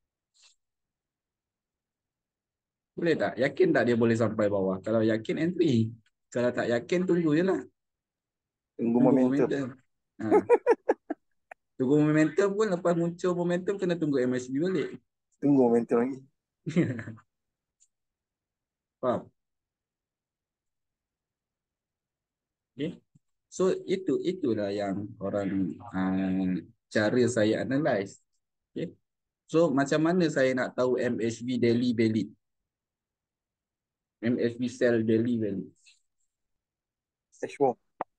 Boleh tak? Yakin tak dia boleh sampai bawah? Kalau yakin entry. Kalau tak yakin tunggu je lah. Tunggu Tunggu momentum. momentum. Ha. Tunggu momentum pun lepas muncul momentum kena tunggu M S B balik. Tunggu momentum lagi. Faham? Okay. So itu itulah yang orang uh, cara saya analyze. Okay. So macam mana saya nak tahu M S B daily valid? M S B sell daily valid. H four.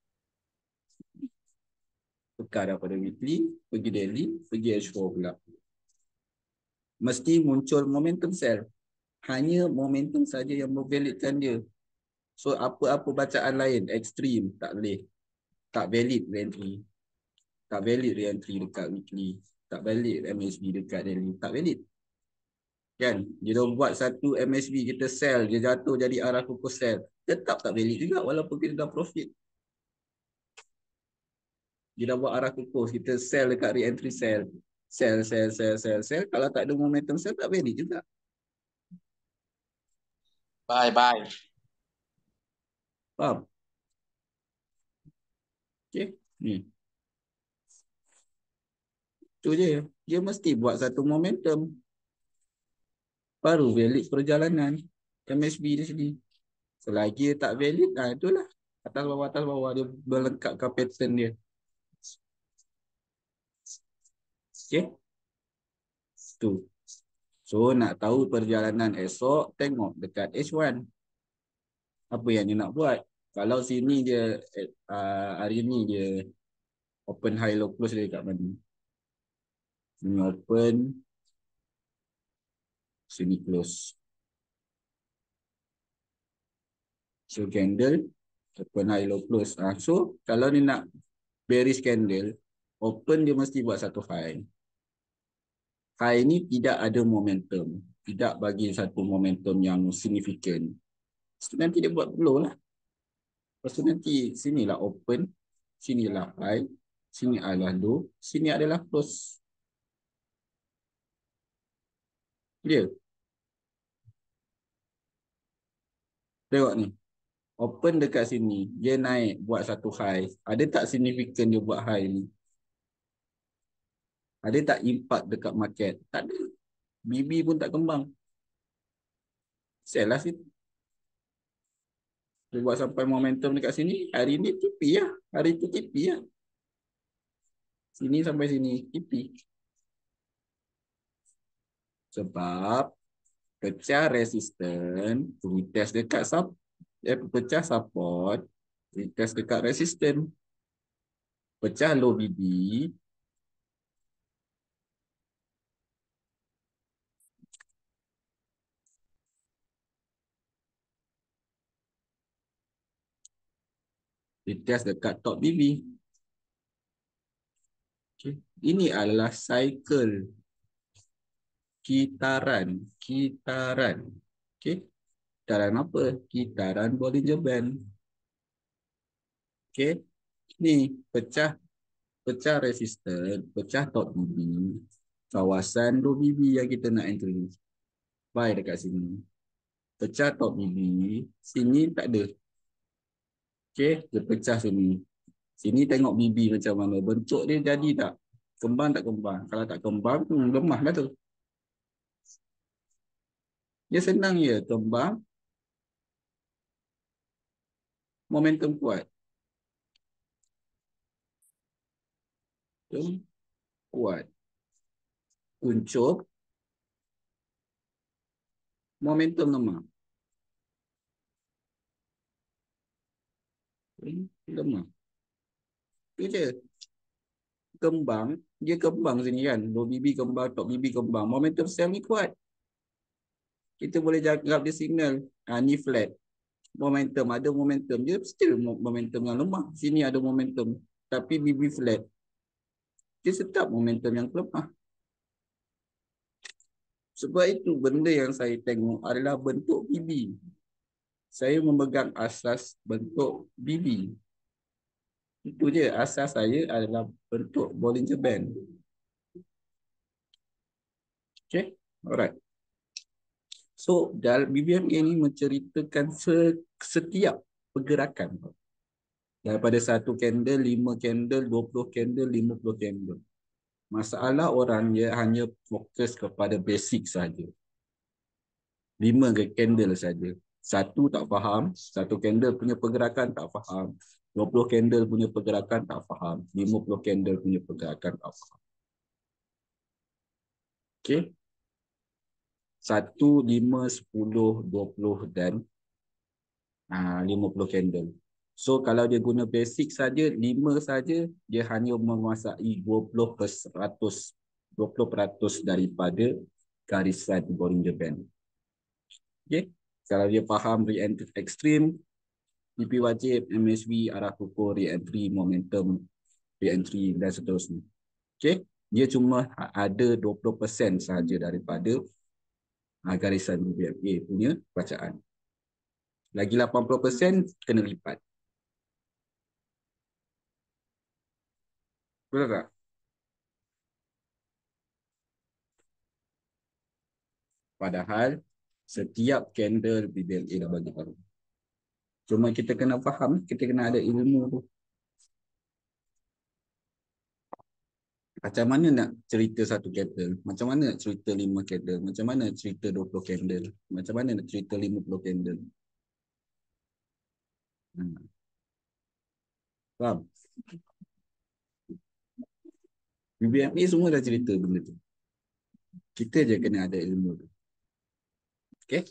Tukar daripada weekly, pergi daily, pergi H four pula. Mesti muncul momentum sell. Hanya momentum saja yang memvalidkan dia. So apa-apa bacaan lain, ekstrim, tak boleh. Tak valid re-entry. Tak valid re-entry dekat weekly. Tak valid M S B dekat daily. Tak valid. Kan? Dia dah buat satu M S B, kita sell, dia jatuh jadi arah kukus sell. Tetap tak valid juga walaupun kita dah profit. Dia dah buat arah kukus, kita sell dekat re-entry sell. Sell, sell, sell, sell, sell. Kalau tak ada momentum sell, tak valid juga. Bye, bye. Faham? Okay? Ni. Itu je. Dia mesti buat satu momentum. Baru valid perjalanan M S B di sini. Selagi tak valid, nah itulah. Atas bawah, atas bawah. Dia melengkapkan pattern dia. Okay? Tu. So, nak tahu perjalanan esok, tengok dekat H one. Apa yang dia nak buat. Kalau sini dia, uh, hari ni dia open high low close dia dekat mana? Sini open. Sini close. So, candle. Open high low close. Uh, so, kalau ni nak bearish candle, open dia mesti buat satu high. High ni tidak ada momentum. Tidak bagi satu momentum yang signifikan. So, nanti dia buat low lah. Lepas tu nanti sinilah open. Sinilah high. Sini adalah low. Sini adalah close. Clear? Tengok ni. Open dekat sini. Dia naik buat satu high. Ada tak signifikan dia buat high ni? Ada tak impact dekat market? Tak ada. B B pun tak kembang. Sell lah situ. Dia buat sampai momentum dekat sini. Hari ni T P lah. Hari tu T P lah. Sini sampai sini T P. Sebab pecah resisten, retest dekat sub, eh, pecah support, retest dekat resisten. Pecah low B B, retest dekat top B B. Okay. Ini adalah cycle kitaran, kitaran. Okay. Kitaran apa? Kitaran Bollinger Band. Okay. Ni pecah pecah resisten, pecah top B B, kawasan low B B yang kita nak entry. Buy dekat sini. Pecah top B B. Sini tak ada. Okey, dia pecah sini. Sini tengok B B macam mana. Bentuk dia jadi tak? Kembang tak kembang? Kalau tak kembang, hmm, lemah lah tu. Dia senang je. Kembang, momentum kuat. Momentum kuat. Kuncup, momentum lemah. Hmm, lemah. Itu je. Kembang, dia kembang sini kan. Low B B kembang, top B B kembang. Momentum sel ni kuat. Kita boleh anggap dia signal. Ha, ni flat. Momentum, ada momentum. Dia still momentum yang lemah. Sini ada momentum. Tapi B B flat. Dia tetap momentum yang lemah. Sebab itu benda yang saya tengok adalah bentuk B B. Saya memegang asas bentuk B B. Itu je, asas saya adalah bentuk Bollinger Band. Okay, alright. So, dalam B B M A ini menceritakan setiap pergerakan. Daripada satu candle, lima candle, dua puluh candle, lima puluh candle. Masalah orang dia hanya fokus kepada basic saja. Lima candle saja. Satu tak faham, satu candle punya pergerakan tak faham. dua puluh candle punya pergerakan tak faham. lima puluh candle punya pergerakan tak faham. Okey. satu, lima, sepuluh, dua puluh dan uh, lima puluh candle. So kalau dia guna basic saja, lima saja, dia hanya menguasai dua puluh peratus dua puluh peratus daripada garisan Bollinger Band. Okay. Kalau dia faham re-entry ekstrim, T P wajib, M S V, arah kukur, re-entry, momentum, re-entry dan seterusnya. Okay. Dia cuma ada dua puluh peratus sahaja daripada garisan B B M A punya bacaan. Lagi lapan puluh peratus kena lipat. Betul tak? Padahal setiap candle B B M A dah bagi tahu. Cuma kita kena faham, kita kena ada ilmu tu. Macam mana nak cerita satu candle? Macam mana nak cerita lima candle? Macam mana nak cerita dua puluh candle? Macam mana nak cerita lima puluh candle? Hmm. Faham? B B M A semua dah cerita benda tu. Kita je kena ada ilmu tu. Okay?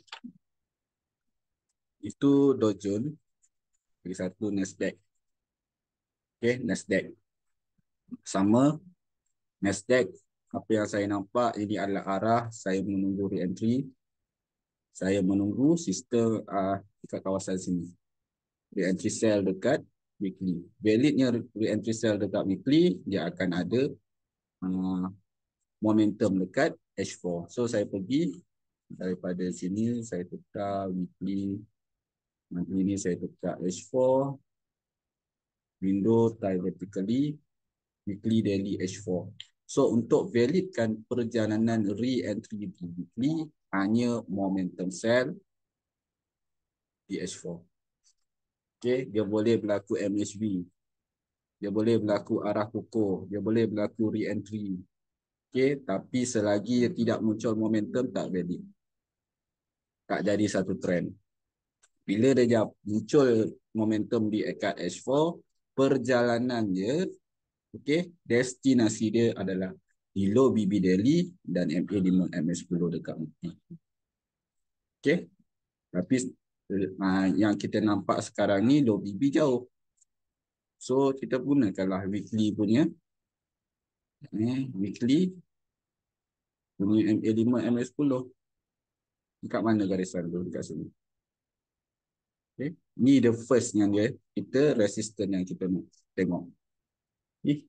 Itu Dow Jones. Lagi satu Nasdaq. Okay, Nasdaq. Sama Nasdaq. Apa yang saya nampak ini adalah arah saya menunggu re-entry. Saya menunggu sistem uh, dekat kawasan sini. Re-entry sell dekat weekly. Validnya re-entry sell dekat weekly, dia akan ada uh, momentum dekat H four. So saya pergi daripada sini, saya tukar weekly. Nanti ini saya tukar H four. Window tie vertically, weekly daily H four. So untuk validkan perjalanan re-entry di weekly, hanya momentum sell di H four. Okay, dia boleh berlaku M S V. Dia boleh berlaku arah kukuh. Dia boleh berlaku re-entry. Okay, tapi selagi dia tidak muncul momentum, tak valid. Tak jadi satu trend. Bila dia muncul momentum di dekat H four, perjalanan dia, okay, destinasi dia adalah di low B B daily dan M A lima M A sepuluh dekat weekly. Okay, tapi uh, yang kita nampak sekarang ni low B B jauh. So kita gunakanlah weekly punya, eh, weekly punya M A lima M A sepuluh. Dekat mana garisan tu? Dekat sini. Okay. Ni the first yang dia, kita resistance yang kita nak tengok. Ni.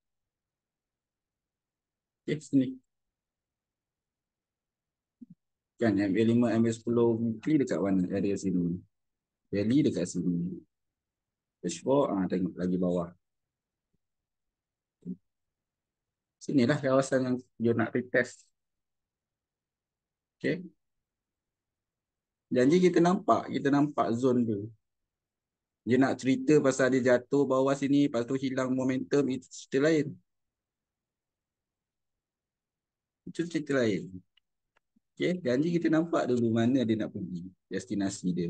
Okay, sini. Kan M A lima M A sepuluh weekly dekat mana? Area sini. Daily dekat sini. H four, ah, tengok lagi bawah. Sinilah kawasan yang dia nak retest. Okay. Janji kita nampak, kita nampak zone tu. Dia nak cerita pasal dia jatuh bawah sini, lepas tu hilang momentum, itu cerita lain. Itu cerita lain. Okay, janji kita nampak dulu mana dia nak pergi, destinasi dia.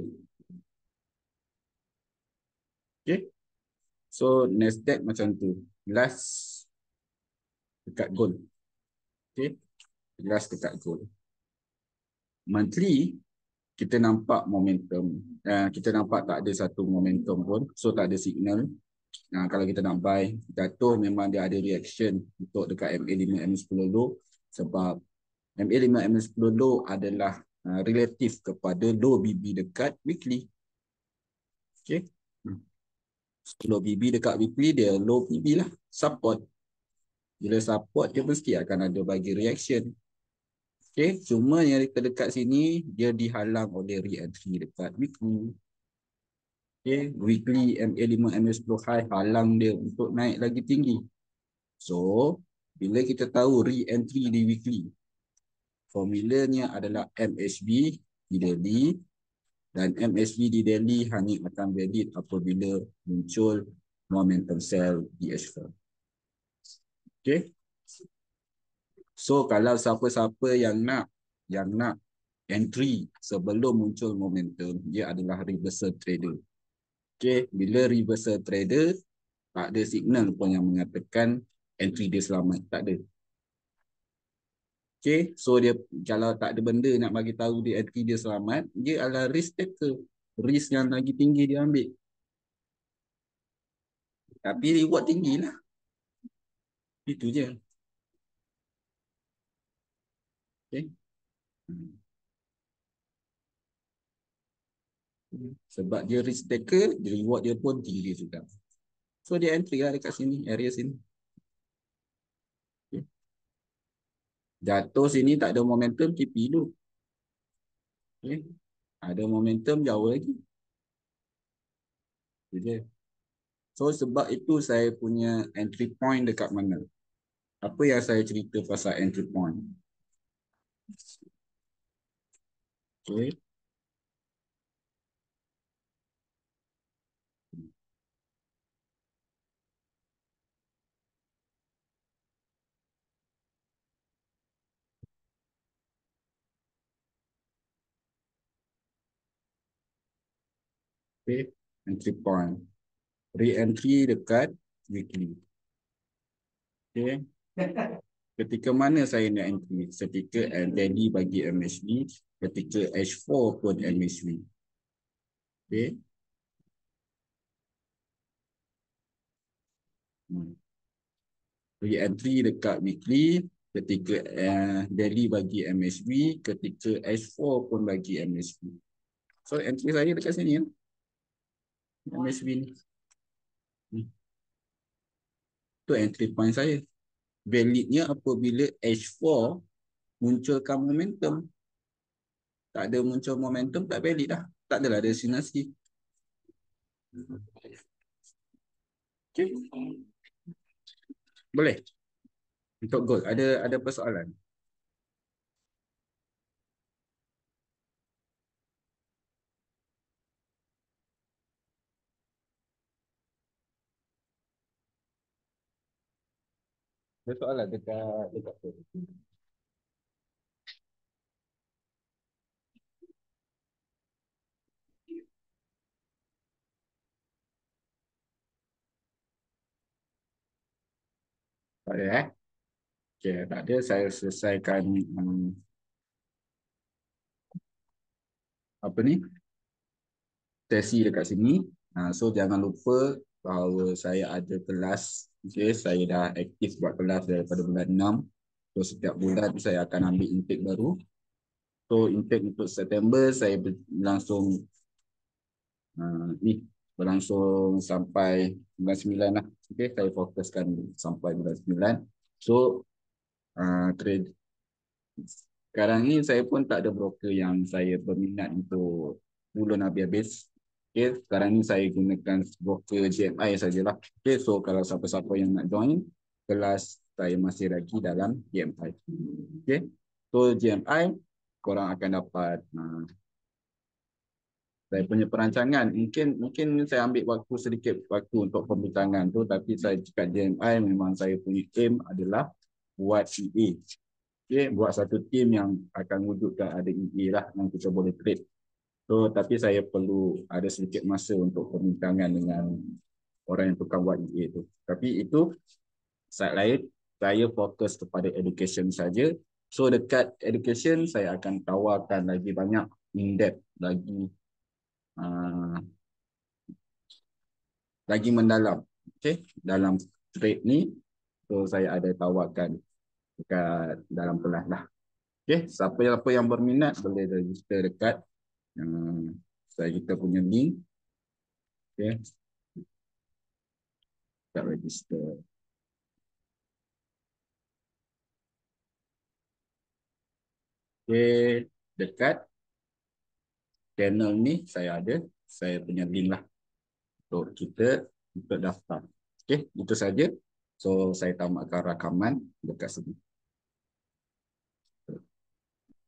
Okay, so Nasdaq macam tu. Last dekat goal. Okay, last dekat goal. Monthly, kita nampak momentum. Uh, kita nampak tak ada satu momentum pun. So, tak ada signal. Uh, kalau kita nak buy, jatuh memang dia ada reaction untuk dekat M A lima, M A sepuluh low. Sebab M A lima, M A sepuluh low adalah uh, relatif kepada low B B dekat weekly. Okay. Low B B dekat weekly, dia low B B lah. Support. Bila support, dia mesti akan ada bagi reaction. Okay, cuma yang dekat-dekat sini dia dihalang oleh re-entry dekat weekly. Okay, weekly M A lima, M A sepuluh high halang dia untuk naik lagi tinggi. So, bila kita tahu re-entry di weekly, formulanya adalah M H B di daily dan M H B di daily hanya akan valid apabila muncul momentum sell di H four. Okay. So, kalau siapa-siapa yang nak yang nak entry sebelum muncul momentum, dia adalah reversal trader. Okay, bila reversal trader, tak ada signal pun yang mengatakan entry dia selamat. Tak ada. Okay, so dia kalau tak ada benda nak bagi tahu dia entry dia selamat, dia adalah risk taker. Risk yang lagi tinggi dia ambil. Tapi reward tinggi lah. Itu je. Okay. Sebab dia risk taker, reward dia pun tinggi juga. So dia entry lah dekat sini, area sini. Okay. Jatuh sini tak ada momentum, T P dulu. Okay. Ada momentum jauh lagi. Itu. So sebab itu saya punya entry point dekat mana? Apa yang saya cerita pasal entry point? Okay. Okay. Entry point. Re-entry dekat weekly. Okay. Ketika mana saya nak entry? Ketika daily bagi M H B, ketika H four pun M H B. Okay. Hmm. Re-entry dekat weekly, ketika uh, daily bagi M H B, ketika H four pun bagi M H B. So entry saya dekat sini ya. M H B ni. Hmm. Itu entry point saya. Validnya apabila H four munculkan momentum. Tak ada muncul momentum, tak valid dah. Tak adalah destinasi. Okay. Boleh? Untuk gold, ada ada persoalan? Persoalan dekat dekat tu. Tak ada eh? Okay, tak ada. Saya selesaikan um, apa ni? Sesi dekat sini. Uh, so jangan lupa bahawa saya ada kelas. Okay, saya dah aktif buat kelas daripada bulan enam. So setiap bulan saya akan ambil intake baru. So intake untuk September saya berlangsung uh, ni berlangsung sampai bulan sembilan lah. Okay, saya fokuskan sampai bulan sembilan. So uh, trade sekarang ni saya pun tak ada broker yang saya berminat untuk ulun habis-habis. Okay, sekarang ni saya gunakan broker G M I sajalah. Okay, so kalau siapa-siapa yang nak join, kelas saya masih lagi dalam G M I. Okay, so G M I, korang akan dapat uh, Saya punya perancangan, mungkin mungkin saya ambil waktu sedikit waktu untuk pembintangan tu, tapi saya cakap J M I memang saya punya aim adalah buat E A. Okay, buat satu tim yang akan wujudkan ada E A lah yang kita boleh trade. So, tapi saya perlu ada sedikit masa untuk pembintangan dengan orang yang tukang buat E A tu. Tapi itu saat lain, saya fokus kepada education saja. So dekat education saya akan tawarkan lagi banyak in-depth, lagi uh, lagi mendalam, okay, dalam trade ni. So saya ada tawarkan dekat dalam kelas lah. Okay, siapa-siapa yang berminat boleh register dekat uh, saya kita punya link. Okay, kita register. Okay, dekat channel ni saya ada, saya punya link lah untuk kita untuk daftar. Okay, itu saja. So saya tamatkan rakaman dekat sini.